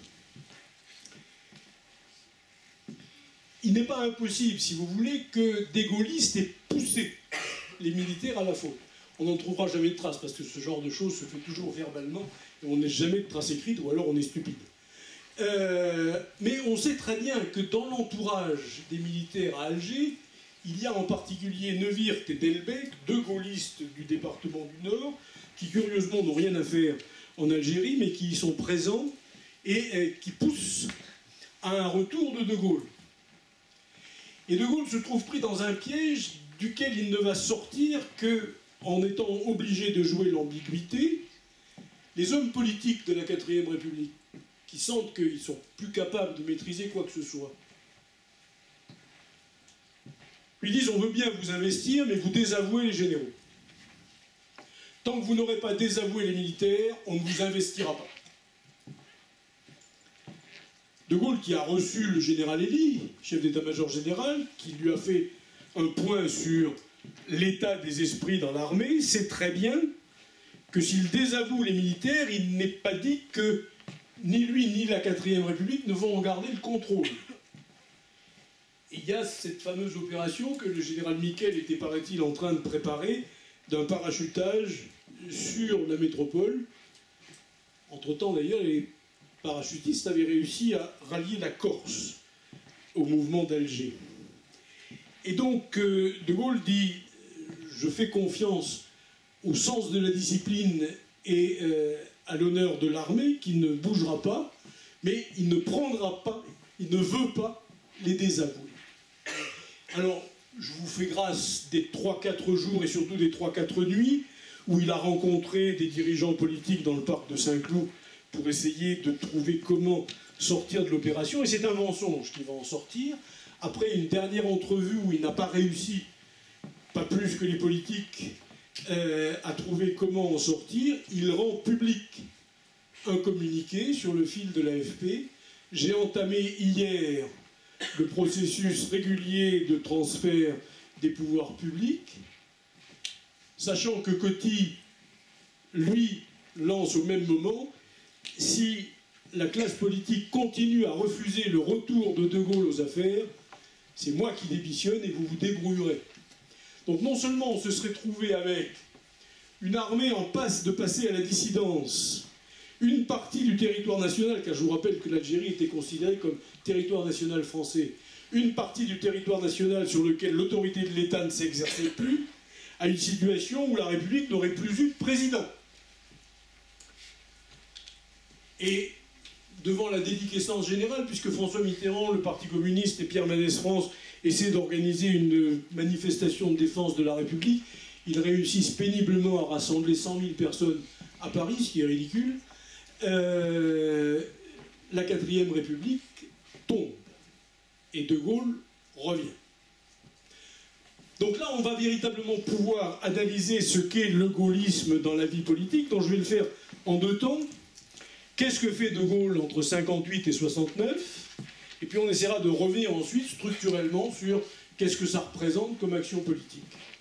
Il n'est pas impossible, si vous voulez, que des gaullistes aient poussé les militaires à la faute. On n'en trouvera jamais de traces, parce que ce genre de choses se fait toujours verbalement, et on n'a jamais de traces écrites, ou alors on est stupide. Euh, mais on sait très bien que dans l'entourage des militaires à Alger, il y a en particulier Neuwirth et Delbecq, deux gaullistes du département du Nord, qui curieusement n'ont rien à faire en Algérie, mais qui y sont présents, et euh, qui poussent à un retour de De Gaulle. Et De Gaulle se trouve pris dans un piège duquel il ne va sortir que en étant obligé de jouer l'ambiguïté. Les hommes politiques de la quatrième République, qui sentent qu'ils ne sont plus capables de maîtriser quoi que ce soit, lui disent: on veut bien vous investir, mais vous désavouez les généraux. Tant que vous n'aurez pas désavoué les militaires, on ne vous investira pas. De Gaulle, qui a reçu le général Elie, chef d'état-major général, qui lui a fait un point sur l'état des esprits dans l'armée, sait très bien que s'il désavoue les militaires, il n'est pas dit que ni lui ni la quatrième République ne vont en garder le contrôle. Et il y a cette fameuse opération que le général Miquel était, paraît-il, en train de préparer, d'un parachutage sur la métropole. Entre-temps, d'ailleurs, les parachutistes avaient réussi à rallier la Corse au mouvement d'Alger. Et donc, euh, De Gaulle dit: je fais confiance au sens de la discipline et euh, à l'honneur de l'armée, qui ne bougera pas, mais il ne prendra pas, il ne veut pas les désavouer. Alors, je vous fais grâce des trois quatre jours et surtout des trois quatre nuits où il a rencontré des dirigeants politiques dans le parc de Saint-Cloud pour essayer de trouver comment sortir de l'opération. Et c'est un mensonge qui va en sortir. Après une dernière entrevue où il n'a pas réussi, pas plus que les politiques, euh, à trouver comment en sortir, il rend public un communiqué sur le fil de l'A F P. J'ai entamé hier le processus régulier de transfert des pouvoirs publics, sachant que Coty, lui, lance au même moment si la classe politique continue à refuser le retour de De Gaulle aux affaires, c'est moi qui démissionne et vous vous débrouillerez. Donc non seulement on se serait trouvé avec une armée en passe de passer à la dissidence, une partie du territoire national, car je vous rappelle que l'Algérie était considérée comme territoire national français, une partie du territoire national sur lequel l'autorité de l'État ne s'exerçait plus, à une situation où la République n'aurait plus eu de président. Et devant la déliquescence générale, puisque François Mitterrand, le Parti communiste et Pierre Mendès France essaient d'organiser une manifestation de défense de la République, ils réussissent péniblement à rassembler cent mille personnes à Paris, ce qui est ridicule. Euh, la quatrième République tombe et De Gaulle revient. Donc là, on va véritablement pouvoir analyser ce qu'est le gaullisme dans la vie politique, dont je vais le faire en deux temps. Qu'est-ce que fait De Gaulle entre cinquante-huit et soixante-neuf? Et puis on essaiera de revenir ensuite structurellement sur qu'est-ce que ça représente comme action politique.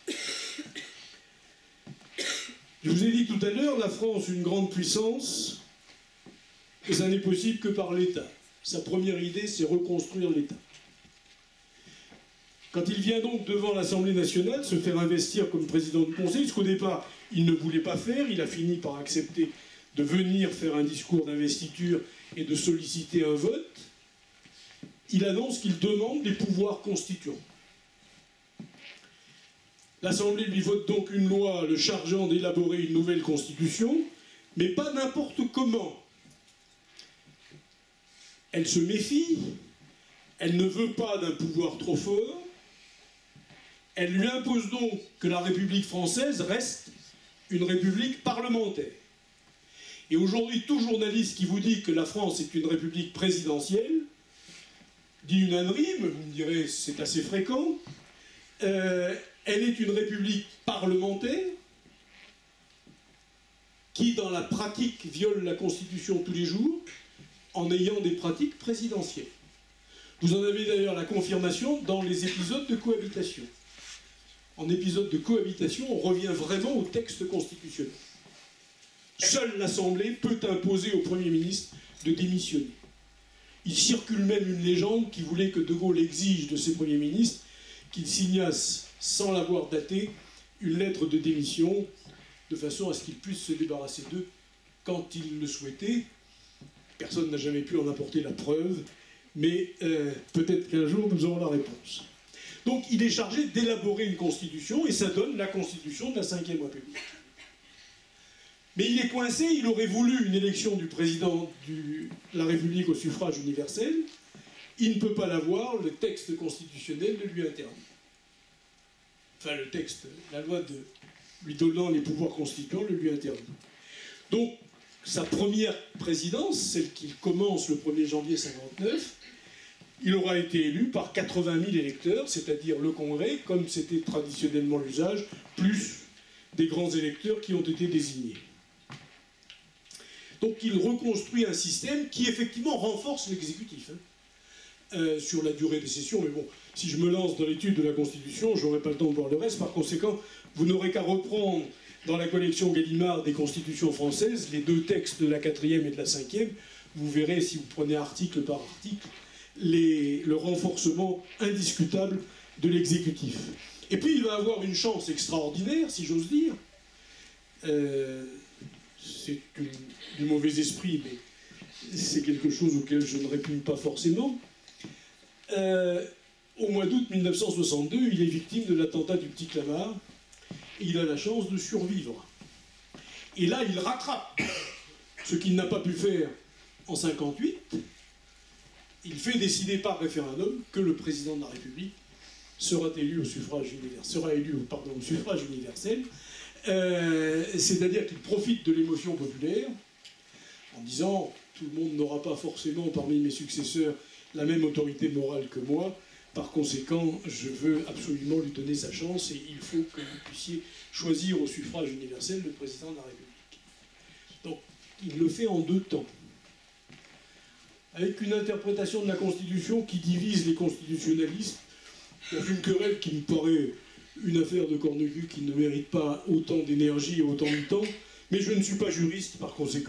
Je vous ai dit tout à l'heure, la France, une grande puissance, et ça n'est possible que par l'État. Sa première idée, c'est reconstruire l'État. Quand il vient donc devant l'Assemblée nationale se faire investir comme président du Conseil, ce qu'au départ, il ne voulait pas faire, il a fini par accepter de venir faire un discours d'investiture et de solliciter un vote, il annonce qu'il demande des pouvoirs constituants. L'Assemblée lui vote donc une loi le chargeant d'élaborer une nouvelle constitution, mais pas n'importe comment. Elle se méfie, elle ne veut pas d'un pouvoir trop fort, elle lui impose donc que la République française reste une république parlementaire. Et aujourd'hui, tout journaliste qui vous dit que la France est une république présidentielle dit une ânerie, mais vous me direz c'est assez fréquent. Euh, elle est une république parlementaire qui, dans la pratique, viole la Constitution tous les jours en ayant des pratiques présidentielles. Vous en avez d'ailleurs la confirmation dans les épisodes de cohabitation. En épisode de cohabitation, on revient vraiment au texte constitutionnel. Seule l'Assemblée peut imposer au Premier ministre de démissionner. Il circule même une légende qui voulait que De Gaulle exige de ses premiers ministres qu'ils signassent, sans l'avoir daté, une lettre de démission, de façon à ce qu'ils puissent se débarrasser d'eux quand ils le souhaitaient. Personne n'a jamais pu en apporter la preuve, mais euh, peut-être qu'un jour nous aurons la réponse. Donc il est chargé d'élaborer une constitution, et ça donne la constitution de la cinquième République. Mais il est coincé, il aurait voulu une élection du président de la République au suffrage universel. Il ne peut pas l'avoir, le texte constitutionnel le lui interdit. Enfin, le texte, la loi de, lui donnant les pouvoirs constituants le lui interdit. Donc, sa première présidence, celle qu'il commence le premier janvier cinquante-neuf, il aura été élu par quatre-vingt mille électeurs, c'est-à-dire le Congrès, comme c'était traditionnellement l'usage, plus des grands électeurs qui ont été désignés. Donc il reconstruit un système qui effectivement renforce l'exécutif hein, euh, sur la durée des sessions. Mais bon, si je me lance dans l'étude de la Constitution, je n'aurai pas le temps de voir le reste. Par conséquent, vous n'aurez qu'à reprendre dans la collection Gallimard des constitutions françaises les deux textes de la quatrième et de la cinquième. Vous verrez, si vous prenez article par article, les, le renforcement indiscutable de l'exécutif. Et puis il va avoir une chance extraordinaire, si j'ose dire. Euh, c'est du, du mauvais esprit, mais c'est quelque chose auquel je ne répugne pas forcément. Euh, au mois d'août mille neuf cent soixante-deux, il est victime de l'attentat du Petit Clamart, et il a la chance de survivre. Et là, il rattrape ce qu'il n'a pas pu faire en cinquante-huit. Il fait décider par référendum que le président de la République sera élu au suffrage universel, sera élu, pardon, au suffrage universel. Euh, c'est-à-dire qu'il profite de l'émotion populaire en disant tout le monde n'aura pas forcément parmi mes successeurs la même autorité morale que moi, par conséquent je veux absolument lui donner sa chance et il faut que vous puissiez choisir au suffrage universel le président de la République. Donc il le fait en deux temps, avec une interprétation de la Constitution qui divise les constitutionnalistes dans une querelle qui me paraît une affaire de corne-cul qui ne mérite pas autant d'énergie et autant de temps, mais je ne suis pas juriste, par conséquent,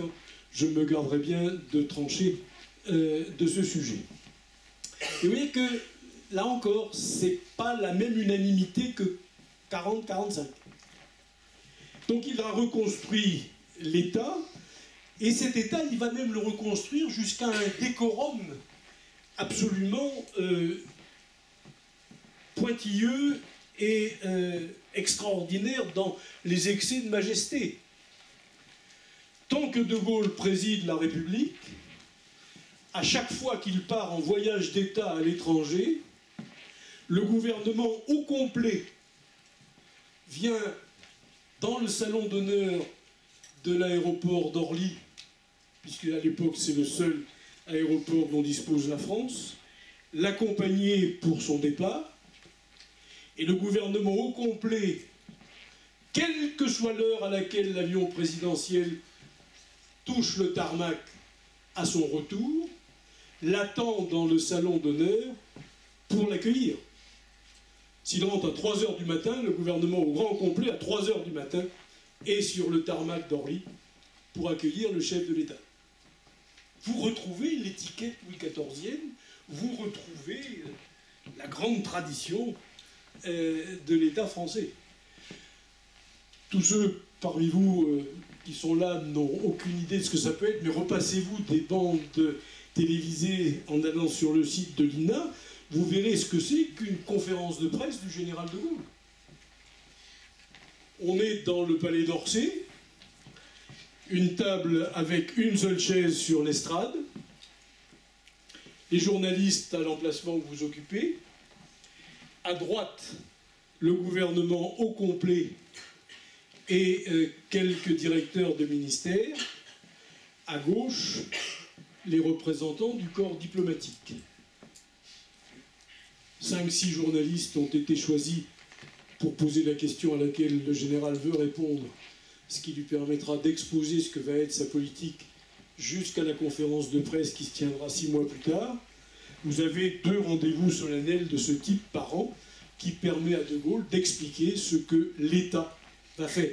je me garderai bien de trancher euh, de ce sujet. Et vous voyez que, là encore, ce n'est pas la même unanimité que quarante quarante-cinq. Donc il a reconstruit l'État, et cet État, il va même le reconstruire jusqu'à un décorum absolument euh, pointilleux et euh, extraordinaire dans les excès de majesté. Tant que De Gaulle préside la République, à chaque fois qu'il part en voyage d'État à l'étranger, le gouvernement au complet vient dans le salon d'honneur de l'aéroport d'Orly, puisque à l'époque c'est le seul aéroport dont dispose la France, l'accompagner pour son départ, et le gouvernement au complet, quelle que soit l'heure à laquelle l'avion présidentiel touche le tarmac à son retour, l'attend dans le salon d'honneur pour l'accueillir. S'il rentre à trois heures du matin, le gouvernement au grand complet, à trois heures du matin, est sur le tarmac d'Orly pour accueillir le chef de l'État. Vous retrouvez l'étiquette Louis quatorzième, vous retrouvez la grande tradition euh, de l'État français. Tous ceux parmi vous euh, qui sont là n'ont aucune idée de ce que ça peut être, mais repassez-vous des bandes télévisées en allant sur le site de l'I N A, vous verrez ce que c'est qu'une conférence de presse du général de Gaulle. On est dans le palais d'Orsay, une table avec une seule chaise sur l'estrade, les journalistes à l'emplacement que vous occupez, à droite, le gouvernement au complet et euh, quelques directeurs de ministères, à gauche, les représentants du corps diplomatique. Cinq, six journalistes ont été choisis pour poser la question à laquelle le général veut répondre, ce qui lui permettra d'exposer ce que va être sa politique jusqu'à la conférence de presse qui se tiendra six mois plus tard. Vous avez deux rendez-vous solennels de ce type par an qui permet à De Gaulle d'expliquer ce que l'État va faire.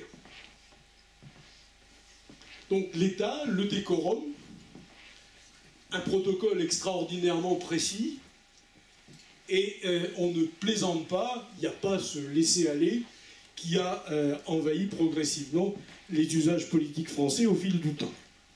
Donc l'État, le décorum, un protocole extraordinairement précis, et euh, on ne plaisante pas, il n'y a pas ce laisser-aller qui a euh, envahi progressivement les usages politiques français au fil du temps.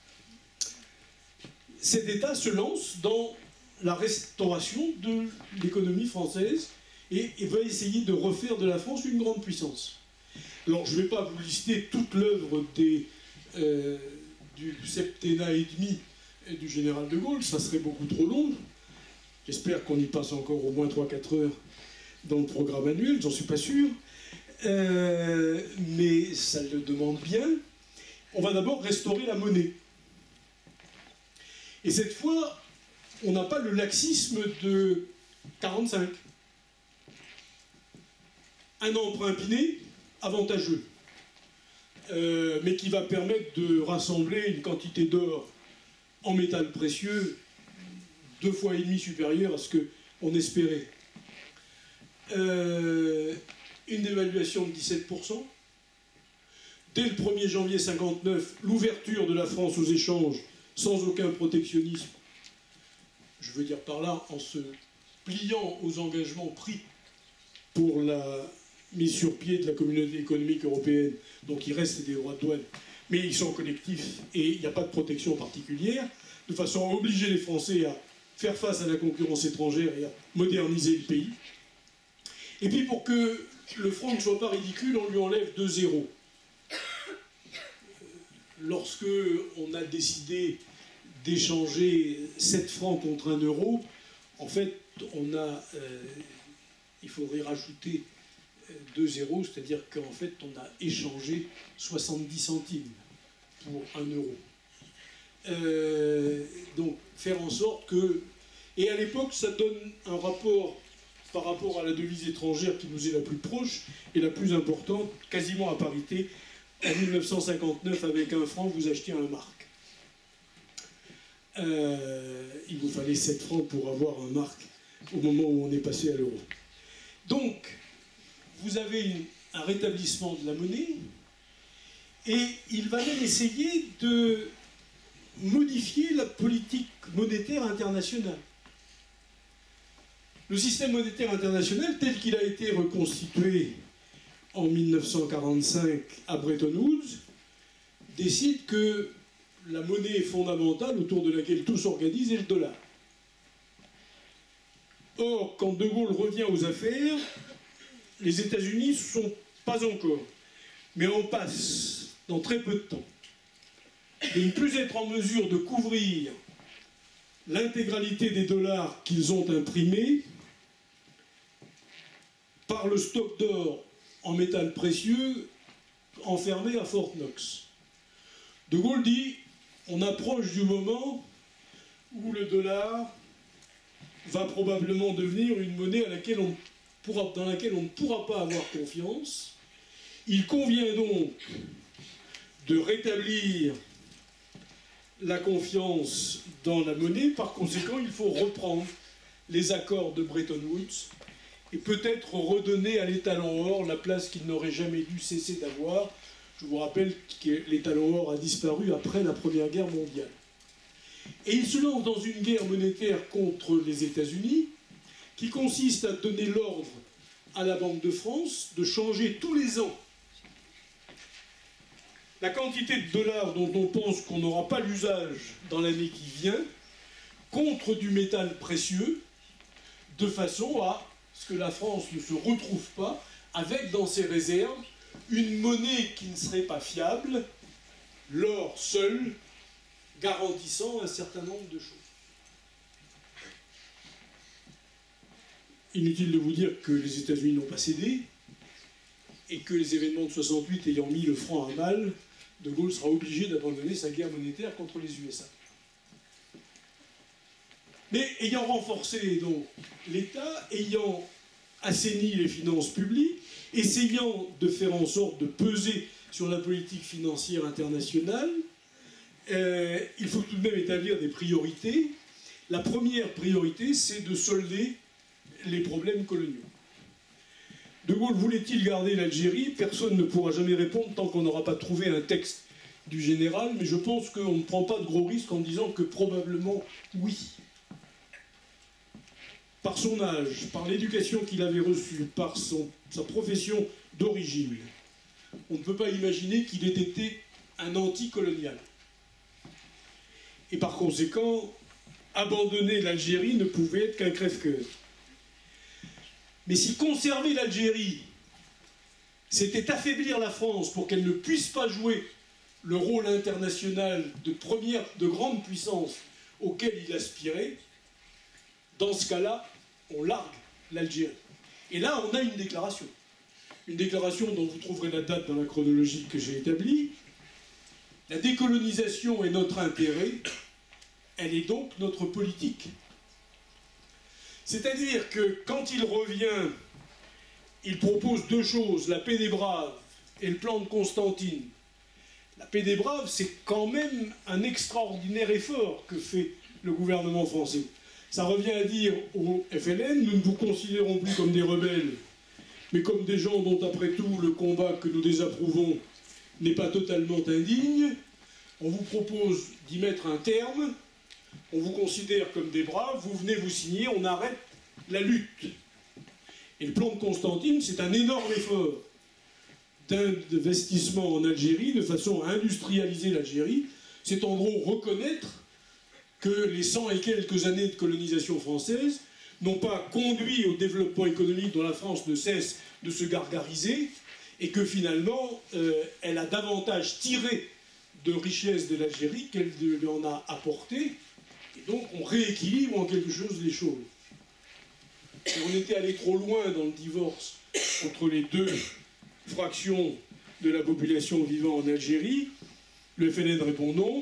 Cet État se lance dans la restauration de l'économie française et, et va essayer de refaire de la France une grande puissance. Alors je ne vais pas vous lister toute l'œuvre euh, du septennat et demi du général de Gaulle, ça serait beaucoup trop long. J'espère qu'on y passe encore au moins trois à quatre heures dans le programme annuel, j'en suis pas sûr. Euh, mais ça le demande bien. On va d'abord restaurer la monnaie. Et cette fois, on n'a pas le laxisme de quarante-cinq. Un emprunt piné, avantageux, euh, mais qui va permettre de rassembler une quantité d'or en métal précieux deux fois et demi supérieure à ce qu'on espérait. Euh, une dévaluation de dix-sept pour cent. Dès le premier janvier cinquante-neuf, l'ouverture de la France aux échanges sans aucun protectionnisme. Je veux dire par là, en se pliant aux engagements pris pour la mise sur pied de la communauté économique européenne. Donc il reste des droits de douane, mais ils sont collectifs et il n'y a pas de protection particulière, de façon à obliger les Français à faire face à la concurrence étrangère et à moderniser le pays. Et puis pour que le franc ne soit pas ridicule, on lui enlève deux zéros. Lorsque on a décidé d'échanger sept francs contre un euro, en fait, on a, euh, il faudrait rajouter deux zéros, c'est-à-dire qu'en fait, on a échangé soixante-dix centimes pour un euro. Euh, donc, faire en sorte que... Et à l'époque, ça donne un rapport par rapport à la devise étrangère qui nous est la plus proche et la plus importante, quasiment à parité. En mille neuf cent cinquante-neuf, avec un franc, vous achetiez un mark. Euh, il vous fallait sept francs pour avoir un mark au moment où on est passé à l'euro. Donc, vous avez une, un rétablissement de la monnaie et il va même essayer de modifier la politique monétaire internationale. Le système monétaire international, tel qu'il a été reconstitué en mille neuf cent quarante-cinq à Bretton Woods, décide que la monnaie fondamentale autour de laquelle tout s'organise est le dollar. Or, quand De Gaulle revient aux affaires, les États-Unis ne sont pas encore, mais en passe dans très peu de temps, de ne plus être en mesure de couvrir l'intégralité des dollars qu'ils ont imprimés par le stock d'or en métal précieux enfermé à Fort Knox. De Gaulle dit, on approche du moment où le dollar va probablement devenir une monnaie à laquelle on pourra, dans laquelle on ne pourra pas avoir confiance. Il convient donc de rétablir la confiance dans la monnaie. Par conséquent, il faut reprendre les accords de Bretton Woods et peut-être redonner à l'étalon or la place qu'il n'aurait jamais dû cesser d'avoir. Je vous rappelle que l'étalon or a disparu après la Première Guerre mondiale. Et il se lance dans une guerre monétaire contre les États-Unis qui consiste à donner l'ordre à la Banque de France de changer tous les ans la quantité de dollars dont on pense qu'on n'aura pas l'usage dans l'année qui vient contre du métal précieux, de façon à ce que la France ne se retrouve pas avec dans ses réserves une monnaie qui ne serait pas fiable, l'or seul garantissant un certain nombre de choses. Inutile de vous dire que les États-Unis n'ont pas cédé et que les événements de soixante-huit ayant mis le franc à mal, De Gaulle sera obligé d'abandonner sa guerre monétaire contre les U S A. Mais ayant renforcé donc l'État, ayant assaini les finances publiques, essayant de faire en sorte de peser sur la politique financière internationale, euh, il faut tout de même établir des priorités. La première priorité, c'est de solder les problèmes coloniaux. De Gaulle voulait-il garder l'Algérie? Personne ne pourra jamais répondre tant qu'on n'aura pas trouvé un texte du général, mais je pense qu'on ne prend pas de gros risques en disant que probablement oui. Par son âge, par l'éducation qu'il avait reçue, par son, sa profession d'origine, on ne peut pas imaginer qu'il ait été un anticolonial. Et par conséquent, abandonner l'Algérie ne pouvait être qu'un crève-cœur. Mais si conserver l'Algérie, c'était affaiblir la France pour qu'elle ne puisse pas jouer le rôle international de première, de grande puissance auquel il aspirait, dans ce cas-là, on largue l'Algérie. Et là, on a une déclaration. Une déclaration dont vous trouverez la date dans la chronologie que j'ai établie. La décolonisation est notre intérêt, elle est donc notre politique. C'est-à-dire que quand il revient, il propose deux choses, la paix des braves et le plan de Constantine. La paix des braves, c'est quand même un extraordinaire effort que fait le gouvernement français. Ça revient à dire au F L N, nous ne vous considérons plus comme des rebelles, mais comme des gens dont, après tout, le combat que nous désapprouvons n'est pas totalement indigne. On vous propose d'y mettre un terme. On vous considère comme des braves, vous venez vous signer, on arrête la lutte. Et le plan de Constantine, c'est un énorme effort d'investissement en Algérie, de façon à industrialiser l'Algérie. C'est en gros reconnaître que les cent et quelques années de colonisation française n'ont pas conduit au développement économique dont la France ne cesse de se gargariser, et que finalement, euh, elle a davantage tiré de richesses de l'Algérie qu'elle lui en a apporté. Et donc, on rééquilibre en quelque chose les choses. Et on était allé trop loin dans le divorce entre les deux fractions de la population vivant en Algérie. Le F L N répond non.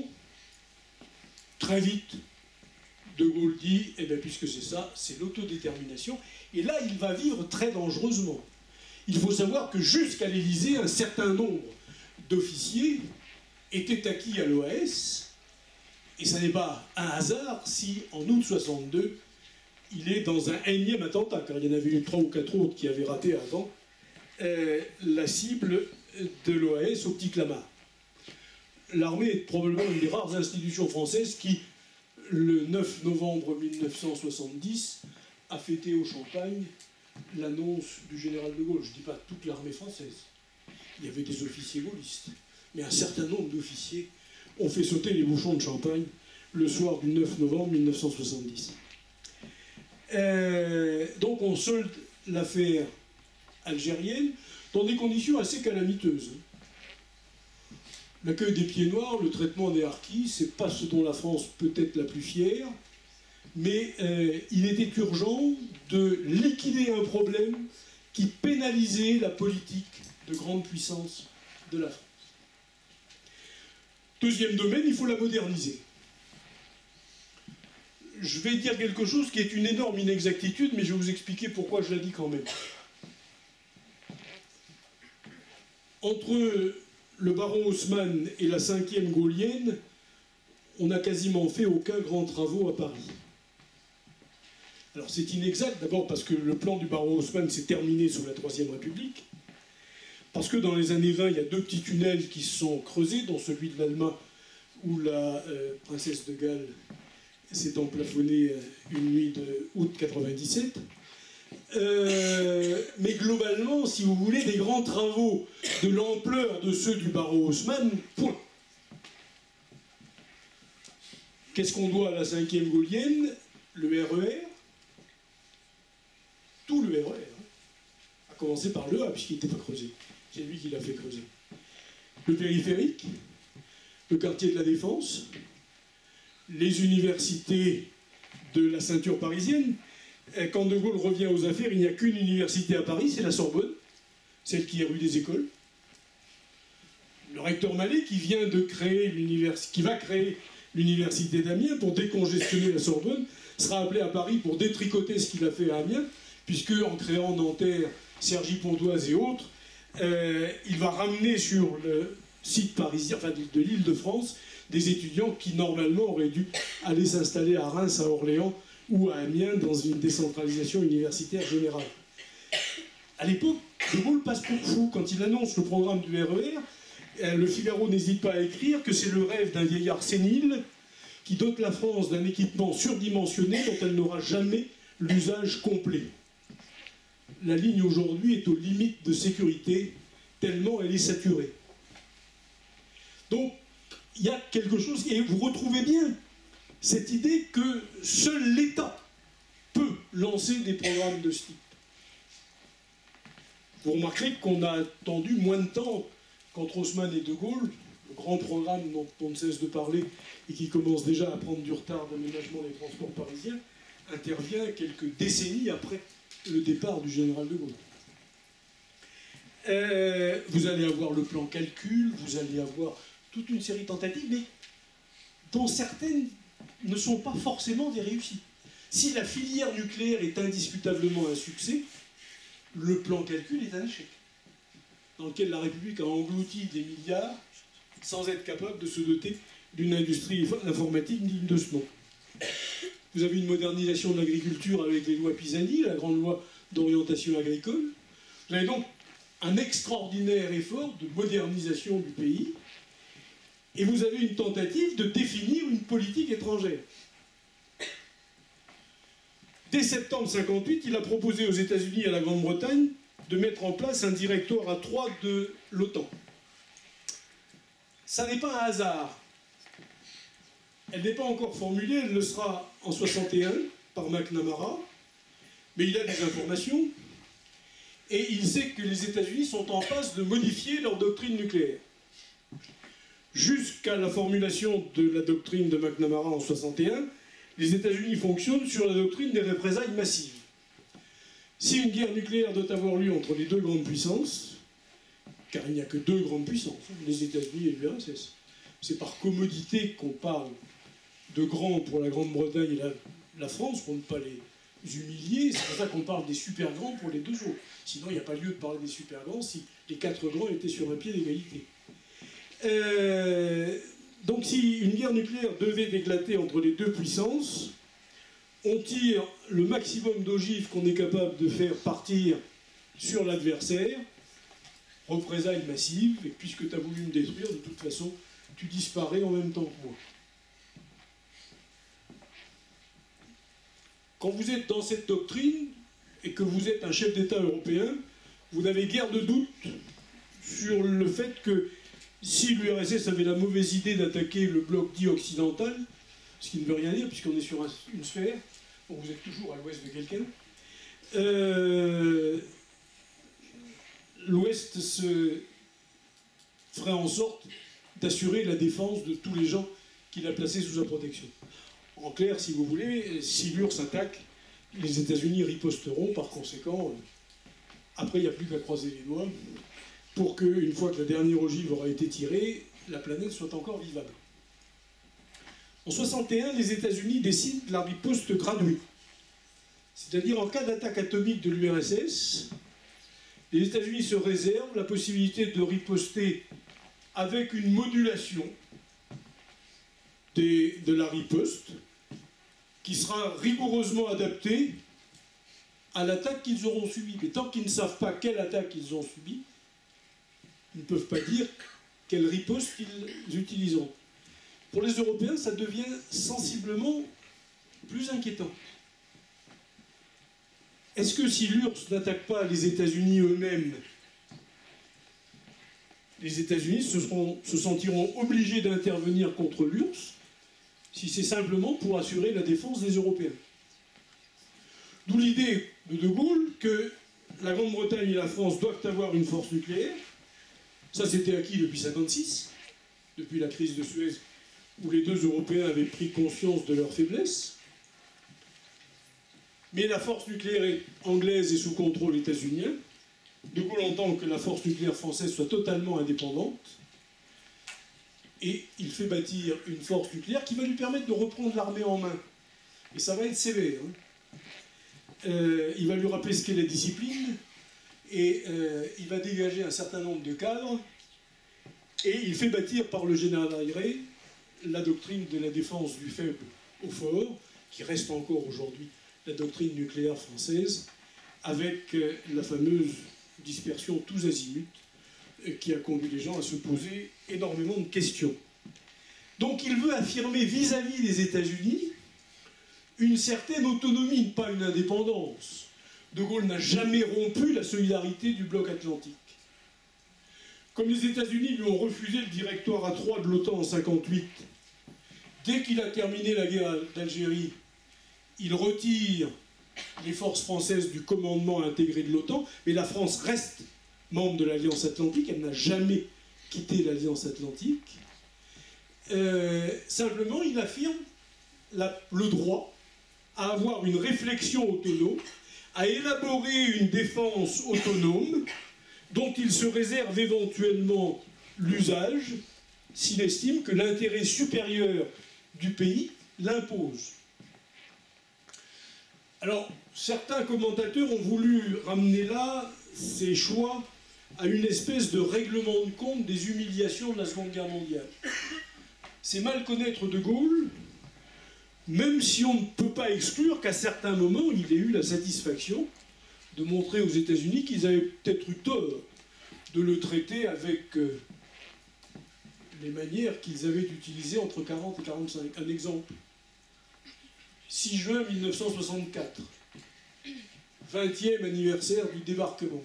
Très vite, De Gaulle dit, eh bien, puisque c'est ça, c'est l'autodétermination. Et là, il va vivre très dangereusement. Il faut savoir que jusqu'à l'Élysée, un certain nombre d'officiers étaient acquis à l'O A S. Et ça n'est pas un hasard si, en août soixante-deux, il est dans un énième attentat, car il y en avait eu trois ou quatre autres qui avaient raté avant, euh, la cible de l'O A S au Petit Clamart. l'armée est probablement une des rares institutions françaises qui, le neuf novembre mille neuf cent soixante-dix, a fêté au Champagne l'annonce du général de Gaulle. Je ne dis pas toute l'armée française. Il y avait des officiers gaullistes. Mais un certain nombre d'officiers ont fait sauter les bouchons de champagne le soir du neuf novembre mille neuf cent soixante-dix. Euh, donc on solde l'affaire algérienne dans des conditions assez calamiteuses. L'accueil des pieds noirs, le traitement des harkis, c'est pas ce dont la France peut être la plus fière, mais euh, il était urgent de liquider un problème qui pénalisait la politique de grande puissance de la France. Deuxième domaine, il faut la moderniser. Je vais dire quelque chose qui est une énorme inexactitude, mais je vais vous expliquer pourquoi je la dis quand même. Entre le baron Haussmann et la cinquième gaulienne, on n'a quasiment fait aucun grand travaux à Paris. Alors c'est inexact, d'abord parce que le plan du baron Haussmann s'est terminé sous la Troisième République, parce que dans les années vingt, il y a deux petits tunnels qui se sont creusés, dont celui de l'Alma, où la euh, princesse de Galles s'est emplafonnée une nuit de août quatre-vingt-dix-sept. Euh, mais globalement, si vous voulez, des grands travaux de l'ampleur de ceux du baron Haussmann, point. Qu'est-ce qu'on doit à la cinquième gaulienne? Le R E R, tout le R E R, hein, à commencer par le A, puisqu'il n'était pas creusé. C'est lui qui l'a fait creuser. Le périphérique, le quartier de la Défense, les universités de la ceinture parisienne. Quand De Gaulle revient aux affaires, il n'y a qu'une université à Paris, c'est la Sorbonne, celle qui est rue des Écoles. Le recteur Mallet, qui vient de créer l'université, qui va créer l'université d'Amiens pour décongestionner la Sorbonne, sera appelé à Paris pour détricoter ce qu'il a fait à Amiens, puisque en créant Nanterre, Cergy Pontoise et autres, euh, il va ramener sur le site parisien, enfin de, de l'Île-de-France, des étudiants qui normalement auraient dû aller s'installer à Reims, à Orléans ou à Amiens dans une décentralisation universitaire générale. À l'époque, De Gaulle passe pour fou. Quand il annonce le programme du R E R, le Figaro n'hésite pas à écrire que c'est le rêve d'un vieillard sénile qui dote la France d'un équipement surdimensionné dont elle n'aura jamais l'usage complet. La ligne aujourd'hui est aux limites de sécurité, tellement elle est saturée. Donc, il y a quelque chose, et vous retrouvez bien cette idée que seul l'État peut lancer des programmes de ce type. Vous remarquerez qu'on a attendu moins de temps qu'entre Haussmann et De Gaulle, le grand programme dont on ne cesse de parler et qui commence déjà à prendre du retard d'aménagement des transports parisiens, intervient quelques décennies après le départ du général De Gaulle. Euh, vous allez avoir le plan calcul, vous allez avoir toute une série de tentatives, mais dont certaines ne sont pas forcément des réussites. Si la filière nucléaire est indiscutablement un succès, le plan calcul est un échec, dans lequel la République a englouti des milliards sans être capable de se doter d'une industrie informatique digne de ce nom. Vous avez une modernisation de l'agriculture avec les lois Pisani, la grande loi d'orientation agricole. Vous avez donc un extraordinaire effort de modernisation du pays, et vous avez une tentative de définir une politique étrangère. Dès septembre mille neuf cent cinquante-huit, il a proposé aux États-Unis et à la Grande-Bretagne de mettre en place un directoire à trois de l'OTAN. Ça n'est pas un hasard. Elle n'est pas encore formulée, elle le sera en soixante et un par McNamara, mais il a des informations, et il sait que les États-Unis sont en passe de modifier leur doctrine nucléaire. Jusqu'à la formulation de la doctrine de McNamara en soixante et un, les États-Unis fonctionnent sur la doctrine des représailles massives. Si une guerre nucléaire doit avoir lieu entre les deux grandes puissances, car il n'y a que deux grandes puissances, les États-Unis et l'U R S S, c'est par commodité qu'on parle de grands pour la Grande-Bretagne et la, la France, pour ne pas les humilier, c'est pour ça qu'on parle des super grands pour les deux autres. Sinon, il n'y a pas lieu de parler des super grands si les quatre grands étaient sur un pied d'égalité. Euh, donc si une guerre nucléaire devait éclater entre les deux puissances, on tire le maximum d'ogives qu'on est capable de faire partir sur l'adversaire, représailles massives, et puisque tu as voulu me détruire, de toute façon, tu disparais en même temps que moi. Quand vous êtes dans cette doctrine et que vous êtes un chef d'État européen, vous n'avez guère de doute sur le fait que si l'U R S S avait la mauvaise idée d'attaquer le bloc dit occidental, ce qui ne veut rien dire puisqu'on est sur un, une sphère, bon, vous êtes toujours à l'ouest de quelqu'un, euh, l'Ouest se ferait en sorte d'assurer la défense de tous les gens qu'il a placés sous sa protection. En clair, si vous voulez, si l'U R S S attaque, les États-Unis riposteront, par conséquent, après il n'y a plus qu'à croiser les doigts pour qu'une fois que la dernière ogive aura été tirée, la planète soit encore vivable. En soixante et un, les États-Unis décident de la riposte graduée. C'est-à-dire, en cas d'attaque atomique de l'U R S S, les États-Unis se réservent la possibilité de riposter avec une modulation des, de la riposte qui sera rigoureusement adaptée à l'attaque qu'ils auront subie. Mais tant qu'ils ne savent pas quelle attaque ils ont subie, ils ne peuvent pas dire quelle riposte ils utiliseront. Pour les Européens, ça devient sensiblement plus inquiétant. Est-ce que si l'U R S S n'attaque pas les États-Unis eux-mêmes, les États-Unis se, seront, se sentiront obligés d'intervenir contre l'U R S S si c'est simplement pour assurer la défense des Européens? D'où l'idée de De Gaulle que la Grande-Bretagne et la France doivent avoir une force nucléaire. Ça, c'était acquis depuis mille neuf cent cinquante-six, depuis la crise de Suez, où les deux Européens avaient pris conscience de leur faiblesse. Mais la force nucléaire anglaise est sous contrôle états-unien. De Gaulle entend que la force nucléaire française soit totalement indépendante. Et il fait bâtir une force nucléaire qui va lui permettre de reprendre l'armée en main. Et ça va être sévère. Hein. Euh, il va lui rappeler ce qu'est la discipline. Et euh, il va dégager un certain nombre de cadres. Et il fait bâtir par le général Ayret la doctrine de la défense du faible au fort, qui reste encore aujourd'hui la doctrine nucléaire française, avec euh, la fameuse dispersion tous azimuts, euh, qui a conduit les gens à se poser énormément de questions. Donc il veut affirmer vis-à-vis des États-Unis une certaine autonomie, pas une indépendance. De Gaulle n'a jamais rompu la solidarité du bloc atlantique. Comme les États-Unis lui ont refusé le directoire à trois de l'OTAN en mille neuf cent cinquante-huit, dès qu'il a terminé la guerre d'Algérie, il retire les forces françaises du commandement intégré de l'OTAN, mais la France reste membre de l'Alliance Atlantique, elle n'a jamais quitté l'Alliance Atlantique. Euh, simplement, il affirme la, le droit à avoir une réflexion autonome, à élaborer une défense autonome, dont il se réserve éventuellement l'usage, s'il estime que l'intérêt supérieur du pays l'impose. Alors, certains commentateurs ont voulu ramener là ces choix à une espèce de règlement de compte des humiliations de la Seconde Guerre mondiale. C'est mal connaître De Gaulle, même si on ne peut pas exclure qu'à certains moments, il ait eu la satisfaction de montrer aux États-Unis qu'ils avaient peut-être eu tort de le traiter avec euh, les manières qu'ils avaient utilisées entre quarante et quarante-cinq. Un exemple. six juin mille neuf cent soixante-quatre, vingtième anniversaire du débarquement.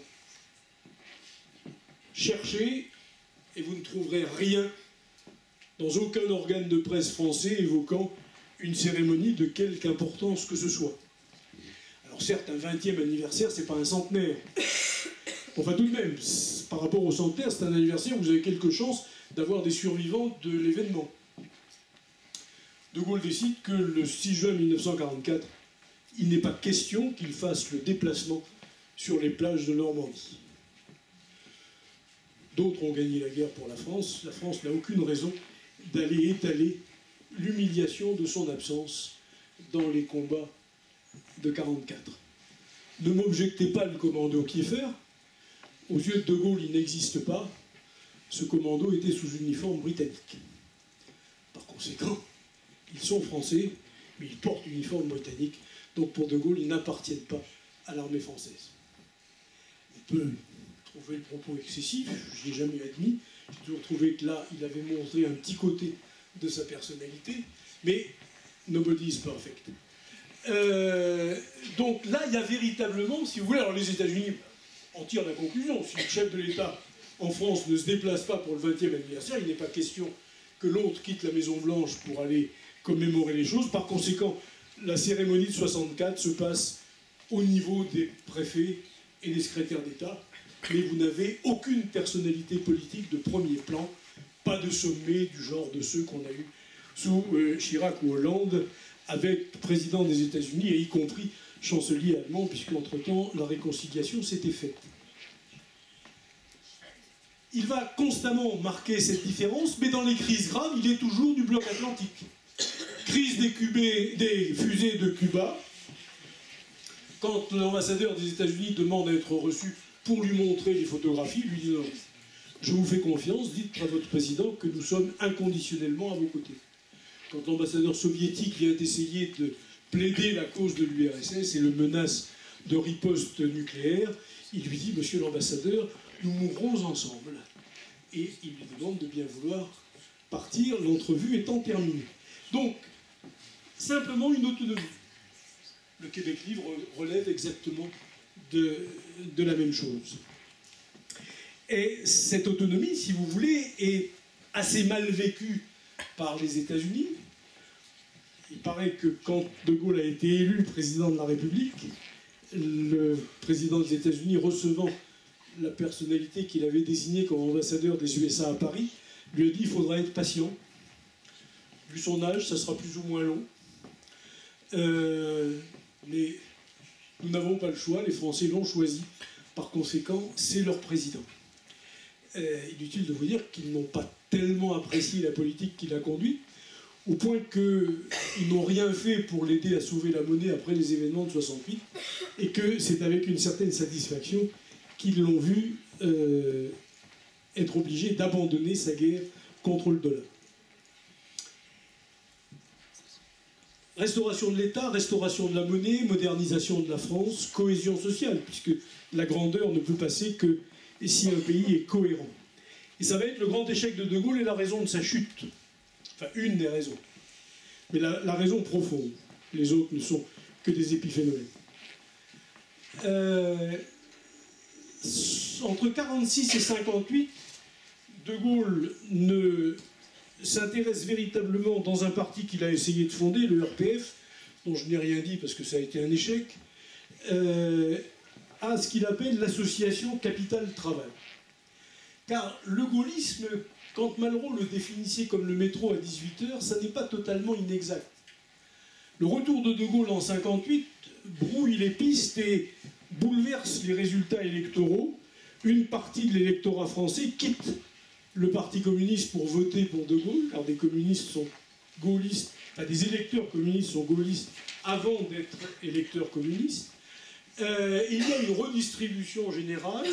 Cherchez et vous ne trouverez rien dans aucun organe de presse français évoquant une cérémonie de quelque importance que ce soit. Alors certes, un vingtième anniversaire, c'est pas un centenaire. Enfin tout de même, par rapport au centenaire, c'est un anniversaire où vous avez quelques chances d'avoir des survivants de l'événement. De Gaulle décide que le six juin mille neuf cent quarante-quatre, il n'est pas question qu'il fasse le déplacement sur les plages de Normandie. D'autres ont gagné la guerre pour la France. La France n'a aucune raison d'aller étaler l'humiliation de son absence dans les combats de quarante-quatre. Ne m'objectez pas le commando Kieffer. Aux yeux de De Gaulle, il n'existe pas. Ce commando était sous uniforme britannique. Par conséquent, ils sont français, mais ils portent l'uniforme britannique. Donc pour De Gaulle, ils n'appartiennent pas à l'armée française. On peut trouvé le propos excessif, je ne l'ai jamais admis. J'ai toujours trouvé que là, il avait montré un petit côté de sa personnalité, mais nobody is perfect. Euh, donc là, il y a véritablement, si vous voulez, alors les États-Unis en tirent la conclusion. Si le chef de l'État en France ne se déplace pas pour le vingtième anniversaire, il n'est pas question que l'autre quitte la Maison-Blanche pour aller commémorer les choses. Par conséquent, la cérémonie de soixante-quatre se passe au niveau des préfets et des secrétaires d'État, mais vous n'avez aucune personnalité politique de premier plan, pas de sommet du genre de ceux qu'on a eu sous euh, Chirac ou Hollande, avec président des États-Unis, et y compris chancelier allemand, puisqu'entre-temps, la réconciliation s'était faite. Il va constamment marquer cette différence, mais dans les crises graves, il est toujours du bloc atlantique. Crise des, Cubés, des fusées de Cuba, quand l'ambassadeur des États-Unis demande à être reçu pour lui montrer les photographies, lui dit non, je vous fais confiance, dites à votre président que nous sommes inconditionnellement à vos côtés. Quand l'ambassadeur soviétique vient essayer de plaider la cause de l'U R S S et le menace de riposte nucléaire, il lui dit, monsieur l'ambassadeur, nous mourrons ensemble. Et il lui demande de bien vouloir partir, l'entrevue étant terminée. Donc, simplement une autonomie. Le Québec libre relève exactement de, de la même chose. Et cette autonomie, si vous voulez, est assez mal vécue par les États-Unis. Il paraît que quand De Gaulle a été élu président de la République, le président des États-Unis, recevant la personnalité qu'il avait désignée comme ambassadeur des U S A à Paris, lui a dit qu'il faudra être patient. Vu son âge, ça sera plus ou moins long. Euh, mais nous n'avons pas le choix, les Français l'ont choisi. Par conséquent, c'est leur président. Euh, inutile de vous dire qu'ils n'ont pas tellement apprécié la politique qu'il a conduite, au point qu'ils n'ont rien fait pour l'aider à sauver la monnaie après les événements de soixante-huit, et que c'est avec une certaine satisfaction qu'ils l'ont vu euh, être obligé d'abandonner sa guerre contre le dollar. Restauration de l'État, restauration de la monnaie, modernisation de la France, cohésion sociale, puisque la grandeur ne peut passer que si un pays est cohérent. Et ça va être le grand échec de De Gaulle et la raison de sa chute. Enfin, une des raisons. Mais la, la raison profonde. Les autres ne sont que des épiphénomènes. Euh, entre quarante-six et cinquante-huit, De Gaulle ne s'intéresse véritablement dans un parti qu'il a essayé de fonder, le R P F, dont je n'ai rien dit parce que ça a été un échec, euh, à ce qu'il appelle l'association capital-travail. Car le gaullisme, quand Malraux le définissait comme le métro à dix-huit heures, ça n'est pas totalement inexact. Le retour de De Gaulle en cinquante-huit brouille les pistes et bouleverse les résultats électoraux. Une partie de l'électorat français quitte le Parti communiste pour voter pour De Gaulle, car des communistes sont gaullistes, enfin des électeurs communistes sont gaullistes avant d'être électeurs communistes. Euh, il y a une redistribution générale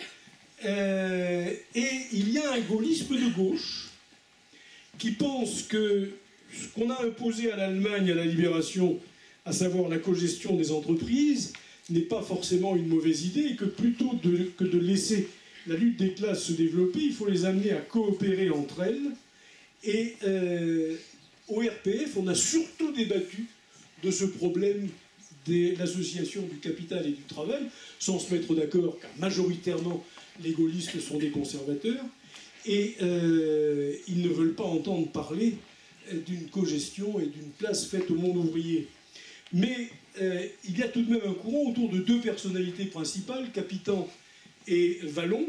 euh, et il y a un gaullisme de gauche qui pense que ce qu'on a imposé à l'Allemagne à la libération, à savoir la cogestion des entreprises, n'est pas forcément une mauvaise idée et que plutôt de, que de laisser la lutte des classes se développer, il faut les amener à coopérer entre elles. Et euh, au R P F, on a surtout débattu de ce problème de l'association du capital et du travail, sans se mettre d'accord, car majoritairement les gaullistes sont des conservateurs, et euh, ils ne veulent pas entendre parler d'une cogestion et d'une place faite au monde ouvrier. Mais euh, il y a tout de même un courant autour de deux personnalités principales, Capitan et Vallon,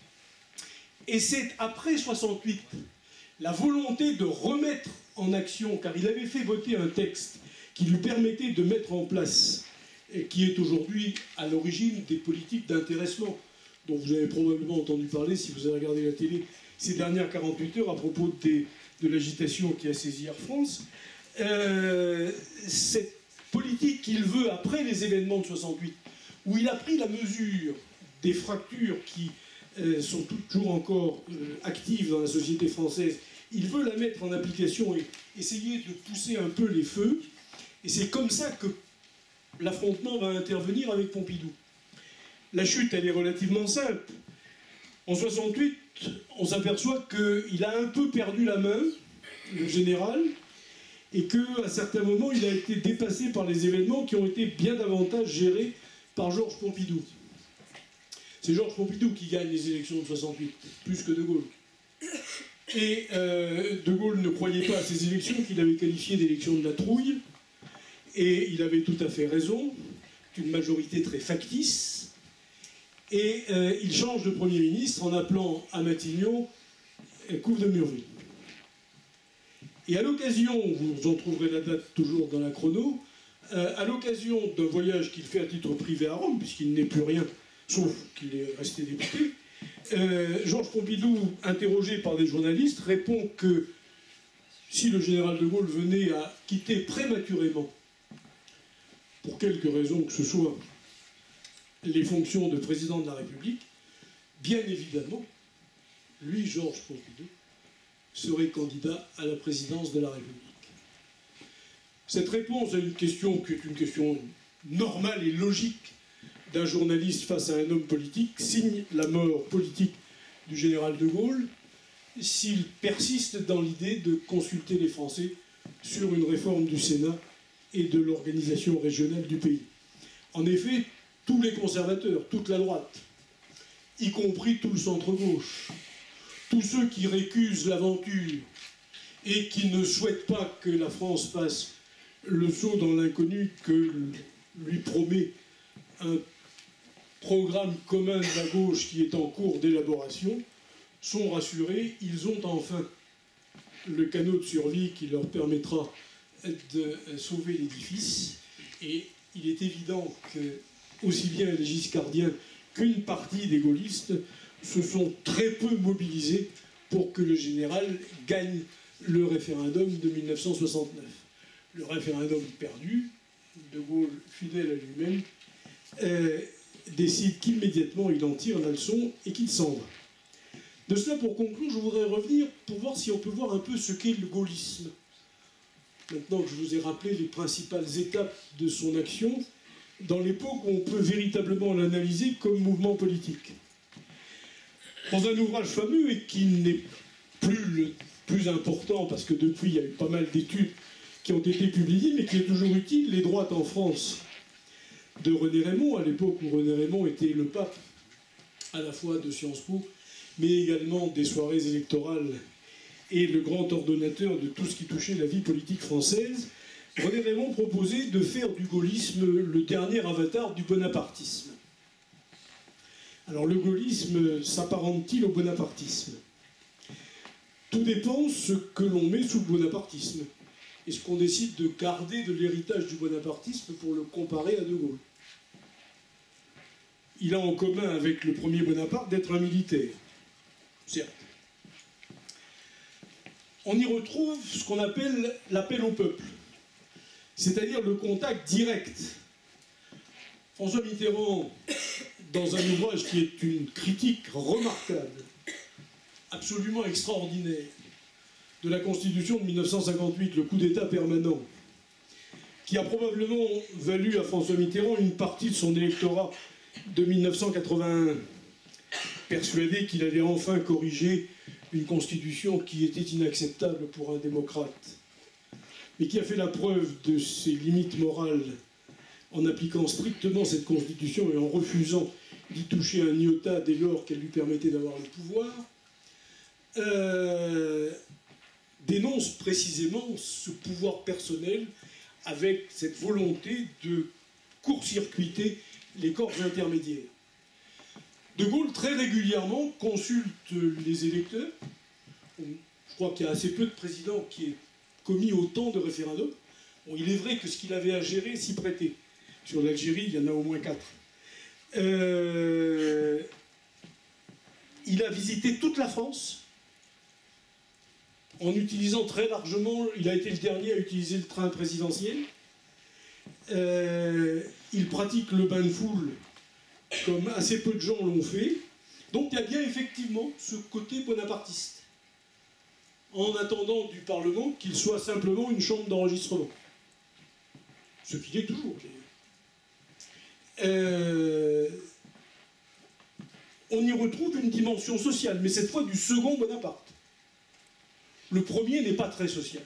et c'est après soixante-huit la volonté de remettre en action, car il avait fait voter un texte qui lui permettait de mettre en place, et qui est aujourd'hui à l'origine des politiques d'intéressement, dont vous avez probablement entendu parler si vous avez regardé la télé ces dernières quarante-huit heures à propos des, de l'agitation qui a saisi Air France. Euh, cette politique qu'il veut après les événements de soixante-huit, où il a pris la mesure des fractures qui euh, sont toujours encore euh, actives dans la société française, il veut la mettre en application et essayer de pousser un peu les feux. Et c'est comme ça que l'affrontement va intervenir avec Pompidou. La chute, elle est relativement simple. En soixante-huit, on s'aperçoit qu'il a un peu perdu la main, le général, et qu'à certains moments, il a été dépassé par les événements qui ont été bien davantage gérés par Georges Pompidou. C'est Georges Pompidou qui gagne les élections de soixante-huit, plus que De Gaulle. Et euh, De Gaulle ne croyait pas à ces élections qu'il avait qualifiées d'élections de la trouille, et il avait tout à fait raison, une majorité très factice, et euh, il change de Premier ministre en appelant à Matignon Couve de Murville. Et à l'occasion, vous en trouverez la date toujours dans la chrono, euh, à l'occasion d'un voyage qu'il fait à titre privé à Rome, puisqu'il n'est plus rien, sauf qu'il est resté député, euh, Georges Pompidou, interrogé par des journalistes, répond que si le général de Gaulle venait à quitter prématurément, pour quelque raison que ce soit, les fonctions de président de la République, bien évidemment, lui, Georges Pompidou, serait candidat à la présidence de la République. Cette réponse à une question qui est une question normale et logique d'un journaliste face à un homme politique signe la mort politique du général de Gaulle s'il persiste dans l'idée de consulter les Français sur une réforme du Sénat et de l'organisation régionale du pays. En effet, tous les conservateurs, toute la droite, y compris tout le centre-gauche, tous ceux qui récusent l'aventure et qui ne souhaitent pas que la France fasse le saut dans l'inconnu que lui promet un programme commun de la gauche qui est en cours d'élaboration, sont rassurés, ils ont enfin le canot de survie qui leur permettra de sauver l'édifice. Et il est évident que, aussi bien les giscardiens qu'une partie des gaullistes se sont très peu mobilisés pour que le général gagne le référendum de mille neuf cent soixante-neuf. Le référendum perdu, De Gaulle, fidèle à lui-même, euh, décide qu'immédiatement il en tire la leçon et qu'il s'en va. De cela, pour conclure, je voudrais revenir pour voir si on peut voir un peu ce qu'est le gaullisme. Maintenant que je vous ai rappelé les principales étapes de son action, dans l'époque où on peut véritablement l'analyser comme mouvement politique. Dans un ouvrage fameux et qui n'est plus le plus important, parce que depuis il y a eu pas mal d'études qui ont été publiées, mais qui est toujours utile, Les droites en France, de René Raymond, à l'époque où René Raymond était le pape à la fois de Sciences Po, mais également des soirées électorales et le grand ordonnateur de tout ce qui touchait la vie politique française. René Raymond proposait de faire du gaullisme le dernier avatar du bonapartisme. Alors le gaullisme s'apparente-t-il au bonapartisme? Tout dépend ce que l'on met sous le bonapartisme. Est-ce qu'on décide de garder de l'héritage du bonapartisme pour le comparer à De Gaulle? Il a en commun avec le premier Bonaparte d'être un militaire, certes. On y retrouve ce qu'on appelle l'appel au peuple, c'est-à-dire le contact direct. François Mitterrand, dans un ouvrage qui est une critique remarquable, absolument extraordinaire, de la Constitution de mille neuf cent cinquante-huit, le coup d'État permanent, qui a probablement valu à François Mitterrand une partie de son électorat de mille neuf cent quatre-vingt-un, persuadé qu'il allait enfin corriger une Constitution qui était inacceptable pour un démocrate, mais qui a fait la preuve de ses limites morales en appliquant strictement cette Constitution et en refusant d'y toucher un iota dès lors qu'elle lui permettait d'avoir le pouvoir, euh, dénonce précisément ce pouvoir personnel avec cette volonté de court-circuiter les corps intermédiaires. De Gaulle, très régulièrement, consulte les électeurs. Je crois qu'il y a assez peu de présidents qui aient commis autant de référendums. Bon, il est vrai que ce qu'il avait à gérer s'y prêtait. Sur l'Algérie, il y en a au moins quatre. Euh, il a visité toute la France en utilisant très largement, il a été le dernier à utiliser le train présidentiel. Euh, il pratique le bain de foule comme assez peu de gens l'ont fait. Donc il y a bien effectivement ce côté bonapartiste, en attendant du Parlement qu'il soit simplement une chambre d'enregistrement. Ce qu'il est toujours. Euh, on y retrouve une dimension sociale, mais cette fois du second Bonaparte. Le premier n'est pas très social.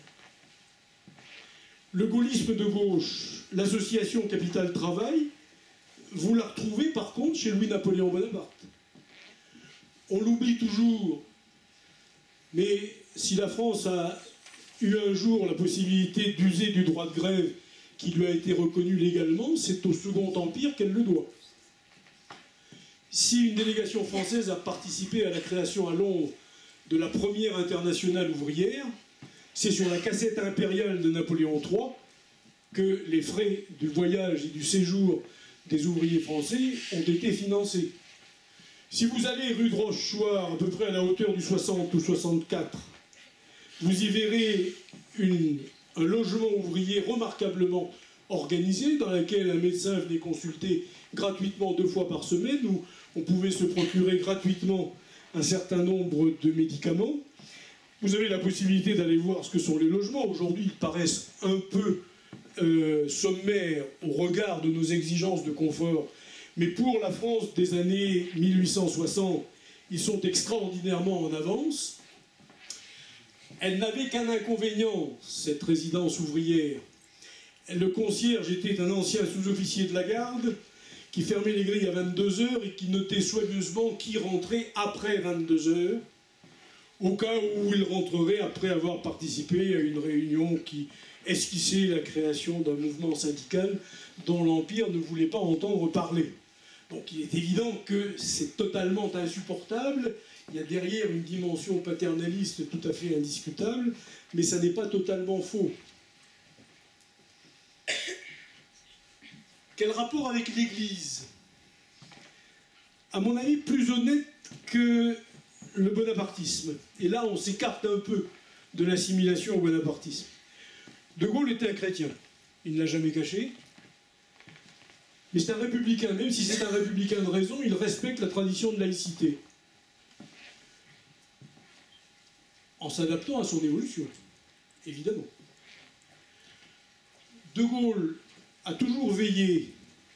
Le gaullisme de gauche, l'association capital-travail, vous la retrouvez par contre chez Louis-Napoléon Bonaparte. On l'oublie toujours, mais si la France a eu un jour la possibilité d'user du droit de grève qui lui a été reconnu légalement, c'est au Second Empire qu'elle le doit. Si une délégation française a participé à la création à Londres de la première internationale ouvrière, c'est sur la cassette impériale de Napoléon trois que les frais du voyage et du séjour des ouvriers français ont été financés. Si vous allez rue de Rochechouart, à peu près à la hauteur du soixante ou soixante-quatre, vous y verrez une, un logement ouvrier remarquablement organisé, dans lequel un médecin venait consulter gratuitement deux fois par semaine, où on pouvait se procurer gratuitement un certain nombre de médicaments. Vous avez la possibilité d'aller voir ce que sont les logements. Aujourd'hui, ils paraissent un peu euh, sommaires au regard de nos exigences de confort. Mais pour la France des années mille huit cent soixante, ils sont extraordinairement en avance. Elle n'avait qu'un inconvénient, cette résidence ouvrière. Le concierge était un ancien sous-officier de la garde qui fermait les grilles à vingt-deux heures et qui notait soigneusement qui rentrait après vingt-deux heures, au cas où il rentrerait après avoir participé à une réunion qui esquissait la création d'un mouvement syndical dont l'Empire ne voulait pas entendre parler. Donc il est évident que c'est totalement insupportable. Il y a derrière une dimension paternaliste tout à fait indiscutable, mais ça n'est pas totalement faux. Quel rapport avec l'Église? À mon avis, plus honnête que le bonapartisme. Et là, on s'écarte un peu de l'assimilation au bonapartisme. De Gaulle était un chrétien. Il ne l'a jamais caché. Mais c'est un républicain. Même si c'est un républicain de raison, il respecte la tradition de laïcité. En s'adaptant à son évolution, évidemment. De Gaulle a toujours veillé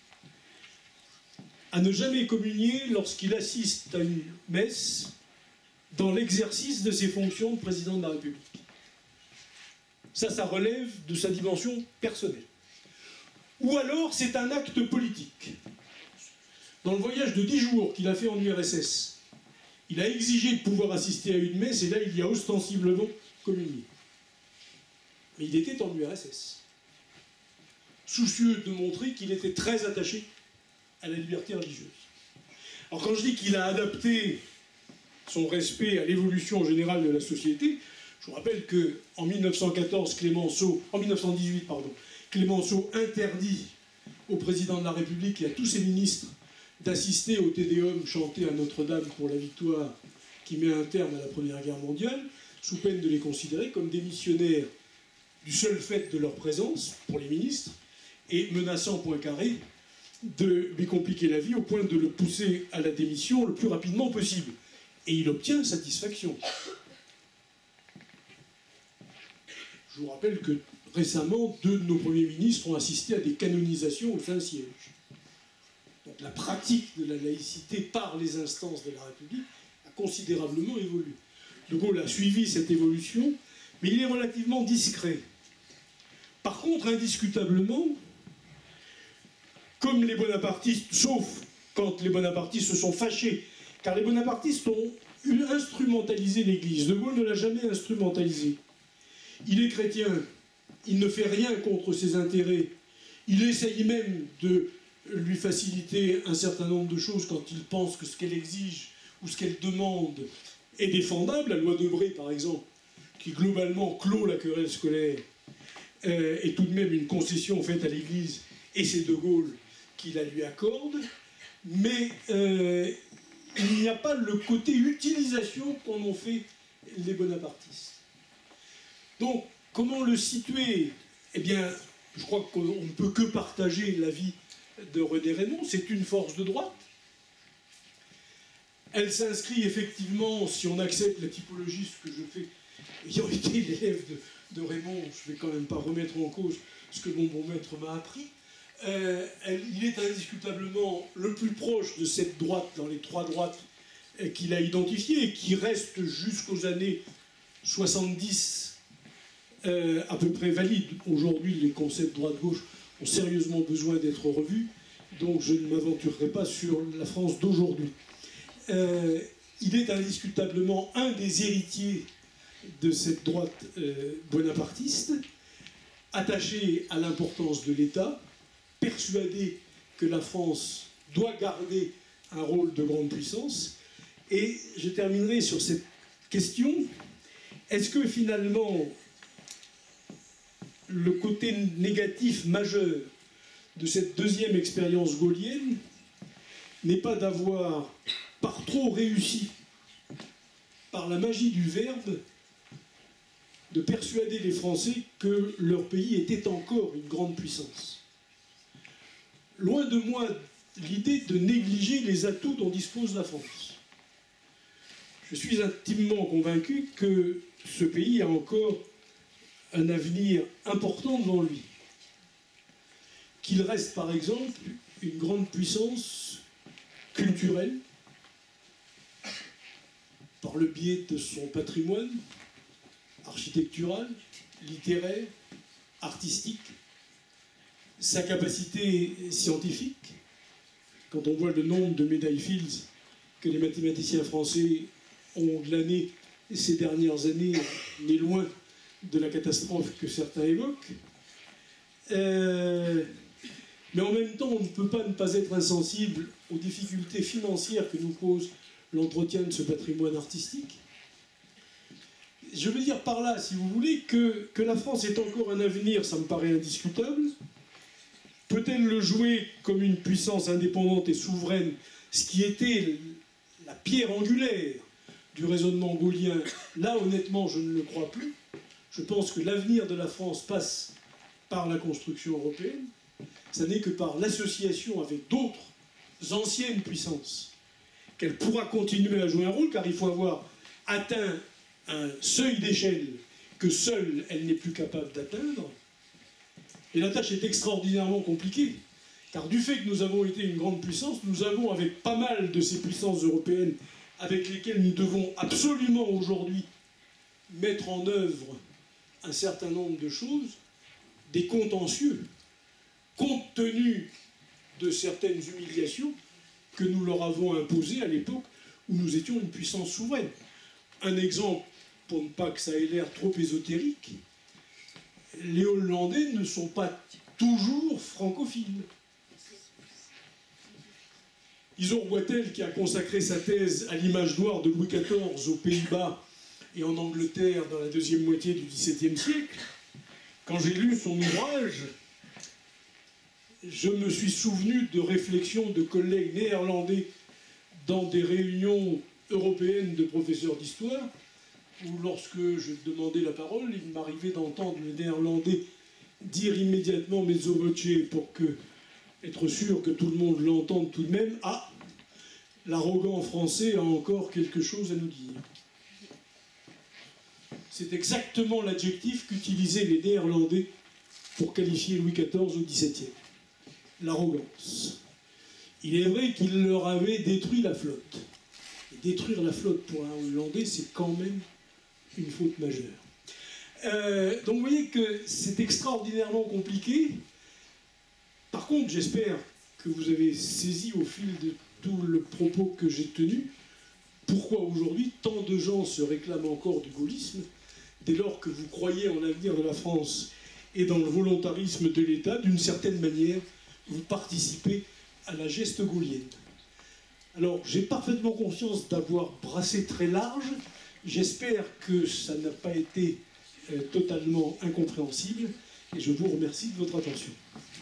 à ne jamais communier lorsqu'il assiste à une messe dans l'exercice de ses fonctions de président de la République. Ça, ça relève de sa dimension personnelle. Ou alors, c'est un acte politique. Dans le voyage de dix jours qu'il a fait en U R S S, il a exigé de pouvoir assister à une messe, et là, il y a ostensiblement communié. Mais il était en U R S S, soucieux de montrer qu'il était très attaché à la liberté religieuse. Alors quand je dis qu'il a adapté son respect à l'évolution générale de la société, je vous rappelle qu'en mille neuf cent quatorze, Clémenceau, en mille neuf cent dix-huit, pardon, Clémenceau interdit au président de la République et à tous ses ministres d'assister au Te Deum chanté à Notre-Dame pour la victoire qui met un terme à la Première Guerre mondiale, sous peine de les considérer comme des missionnaires du seul fait de leur présence, pour les ministres, et menaçant Poincaré de lui compliquer la vie au point de le pousser à la démission le plus rapidement possible. Et il obtient satisfaction. Je vous rappelle que récemment, deux de nos premiers ministres ont assisté à des canonisations au Saint-Siège. Donc la pratique de la laïcité par les instances de la République a considérablement évolué. De Gaulle a suivi cette évolution, mais il est relativement discret. Par contre, indiscutablement, comme les bonapartistes, sauf quand les bonapartistes se sont fâchés, car les bonapartistes ont instrumentalisé l'Église. De Gaulle ne l'a jamais instrumentalisé. Il est chrétien, il ne fait rien contre ses intérêts, il essaye même de lui faciliter un certain nombre de choses quand il pense que ce qu'elle exige ou ce qu'elle demande est défendable. La loi Debré, par exemple, qui globalement clôt la querelle scolaire, euh, est tout de même une concession faite à l'Église, et c'est De Gaulle qui la lui accorde, mais euh, il n'y a pas le côté utilisation qu'en ont fait les bonapartistes. Donc, comment le situer? Eh bien, je crois qu'on ne peut que partager l'avis de René Raymond, c'est une force de droite. Elle s'inscrit effectivement, si on accepte la typologie, ce que je fais, ayant été l'élève de, de Raymond, je ne vais quand même pas remettre en cause ce que mon bon maître m'a appris, euh, elle, il est indiscutablement le plus proche de cette droite dans les trois droites qu'il a identifié et qui reste jusqu'aux années soixante-dix euh, à peu près valide. Aujourd'hui, les concepts droite-gauche ont sérieusement besoin d'être revus, donc je ne m'aventurerai pas sur la France d'aujourd'hui. Euh, il est indiscutablement un des héritiers de cette droite euh, bonapartiste, attaché à l'importance de l'État, persuadé que la France doit garder un rôle de grande puissance. Et je terminerai sur cette question. Est-ce que finalement, le côté négatif majeur de cette deuxième expérience gaullienne n'est pas d'avoir par trop réussi, par la magie du verbe, de persuader les Français que leur pays était encore une grande puissance? Loin de moi l'idée de négliger les atouts dont dispose la France. Je suis intimement convaincu que ce pays a encore un avenir important devant lui. Qu'il reste par exemple une grande puissance culturelle par le biais de son patrimoine architectural, littéraire, artistique, sa capacité scientifique. Quand on voit le nombre de médailles Fields que les mathématiciens français ont glané ces dernières années, mais loin de la catastrophe que certains évoquent. Euh, mais en même temps, on ne peut pas ne pas être insensible aux difficultés financières que nous pose l'entretien de ce patrimoine artistique. Je veux dire par là, si vous voulez, que, que la France ait encore un avenir, ça me paraît indiscutable. Peut-elle le jouer comme une puissance indépendante et souveraine, ce qui était la pierre angulaire du raisonnement gaullien? Là, honnêtement, je ne le crois plus. Je pense que l'avenir de la France passe par la construction européenne. Ça n'est que par l'association avec d'autres anciennes puissances qu'elle pourra continuer à jouer un rôle, car il faut avoir atteint un seuil d'échelle que seule elle n'est plus capable d'atteindre. Et la tâche est extraordinairement compliquée, car du fait que nous avons été une grande puissance, nous avons, avec pas mal de ces puissances européennes avec lesquelles nous devons absolument aujourd'hui mettre en œuvre un certain nombre de choses, des contentieux, compte tenu de certaines humiliations que nous leur avons imposées à l'époque où nous étions une puissance souveraine. Un exemple, pour ne pas que ça ait l'air trop ésotérique, les Hollandais ne sont pas toujours francophiles. Isor Boitel, qui a consacré sa thèse à l'image noire de Louis quatorze aux Pays-Bas et en Angleterre dans la deuxième moitié du dix-septième siècle, quand j'ai lu son ouvrage, je me suis souvenu de réflexions de collègues néerlandais dans des réunions européennes de professeurs d'histoire, où lorsque je demandais la parole, il m'arrivait d'entendre le néerlandais dire immédiatement mezzo voce pour que, être sûr que tout le monde l'entende tout de même. Ah, l'arrogant français a encore quelque chose à nous dire. C'est exactement l'adjectif qu'utilisaient les Néerlandais pour qualifier Louis quatorze au dix-septième. L'arrogance. Il est vrai qu'il leur avait détruit la flotte. Et détruire la flotte pour un Hollandais, c'est quand même une faute majeure. Euh, donc vous voyez que c'est extraordinairement compliqué. Par contre, j'espère que vous avez saisi au fil de tout le propos que j'ai tenu pourquoi aujourd'hui tant de gens se réclament encore du gaullisme, dès lors que vous croyez en l'avenir de la France et dans le volontarisme de l'État. D'une certaine manière, vous participez à la geste gaulienne. Alors, j'ai parfaitement conscience d'avoir brassé très large. J'espère que ça n'a pas été euh, totalement incompréhensible. Et je vous remercie de votre attention.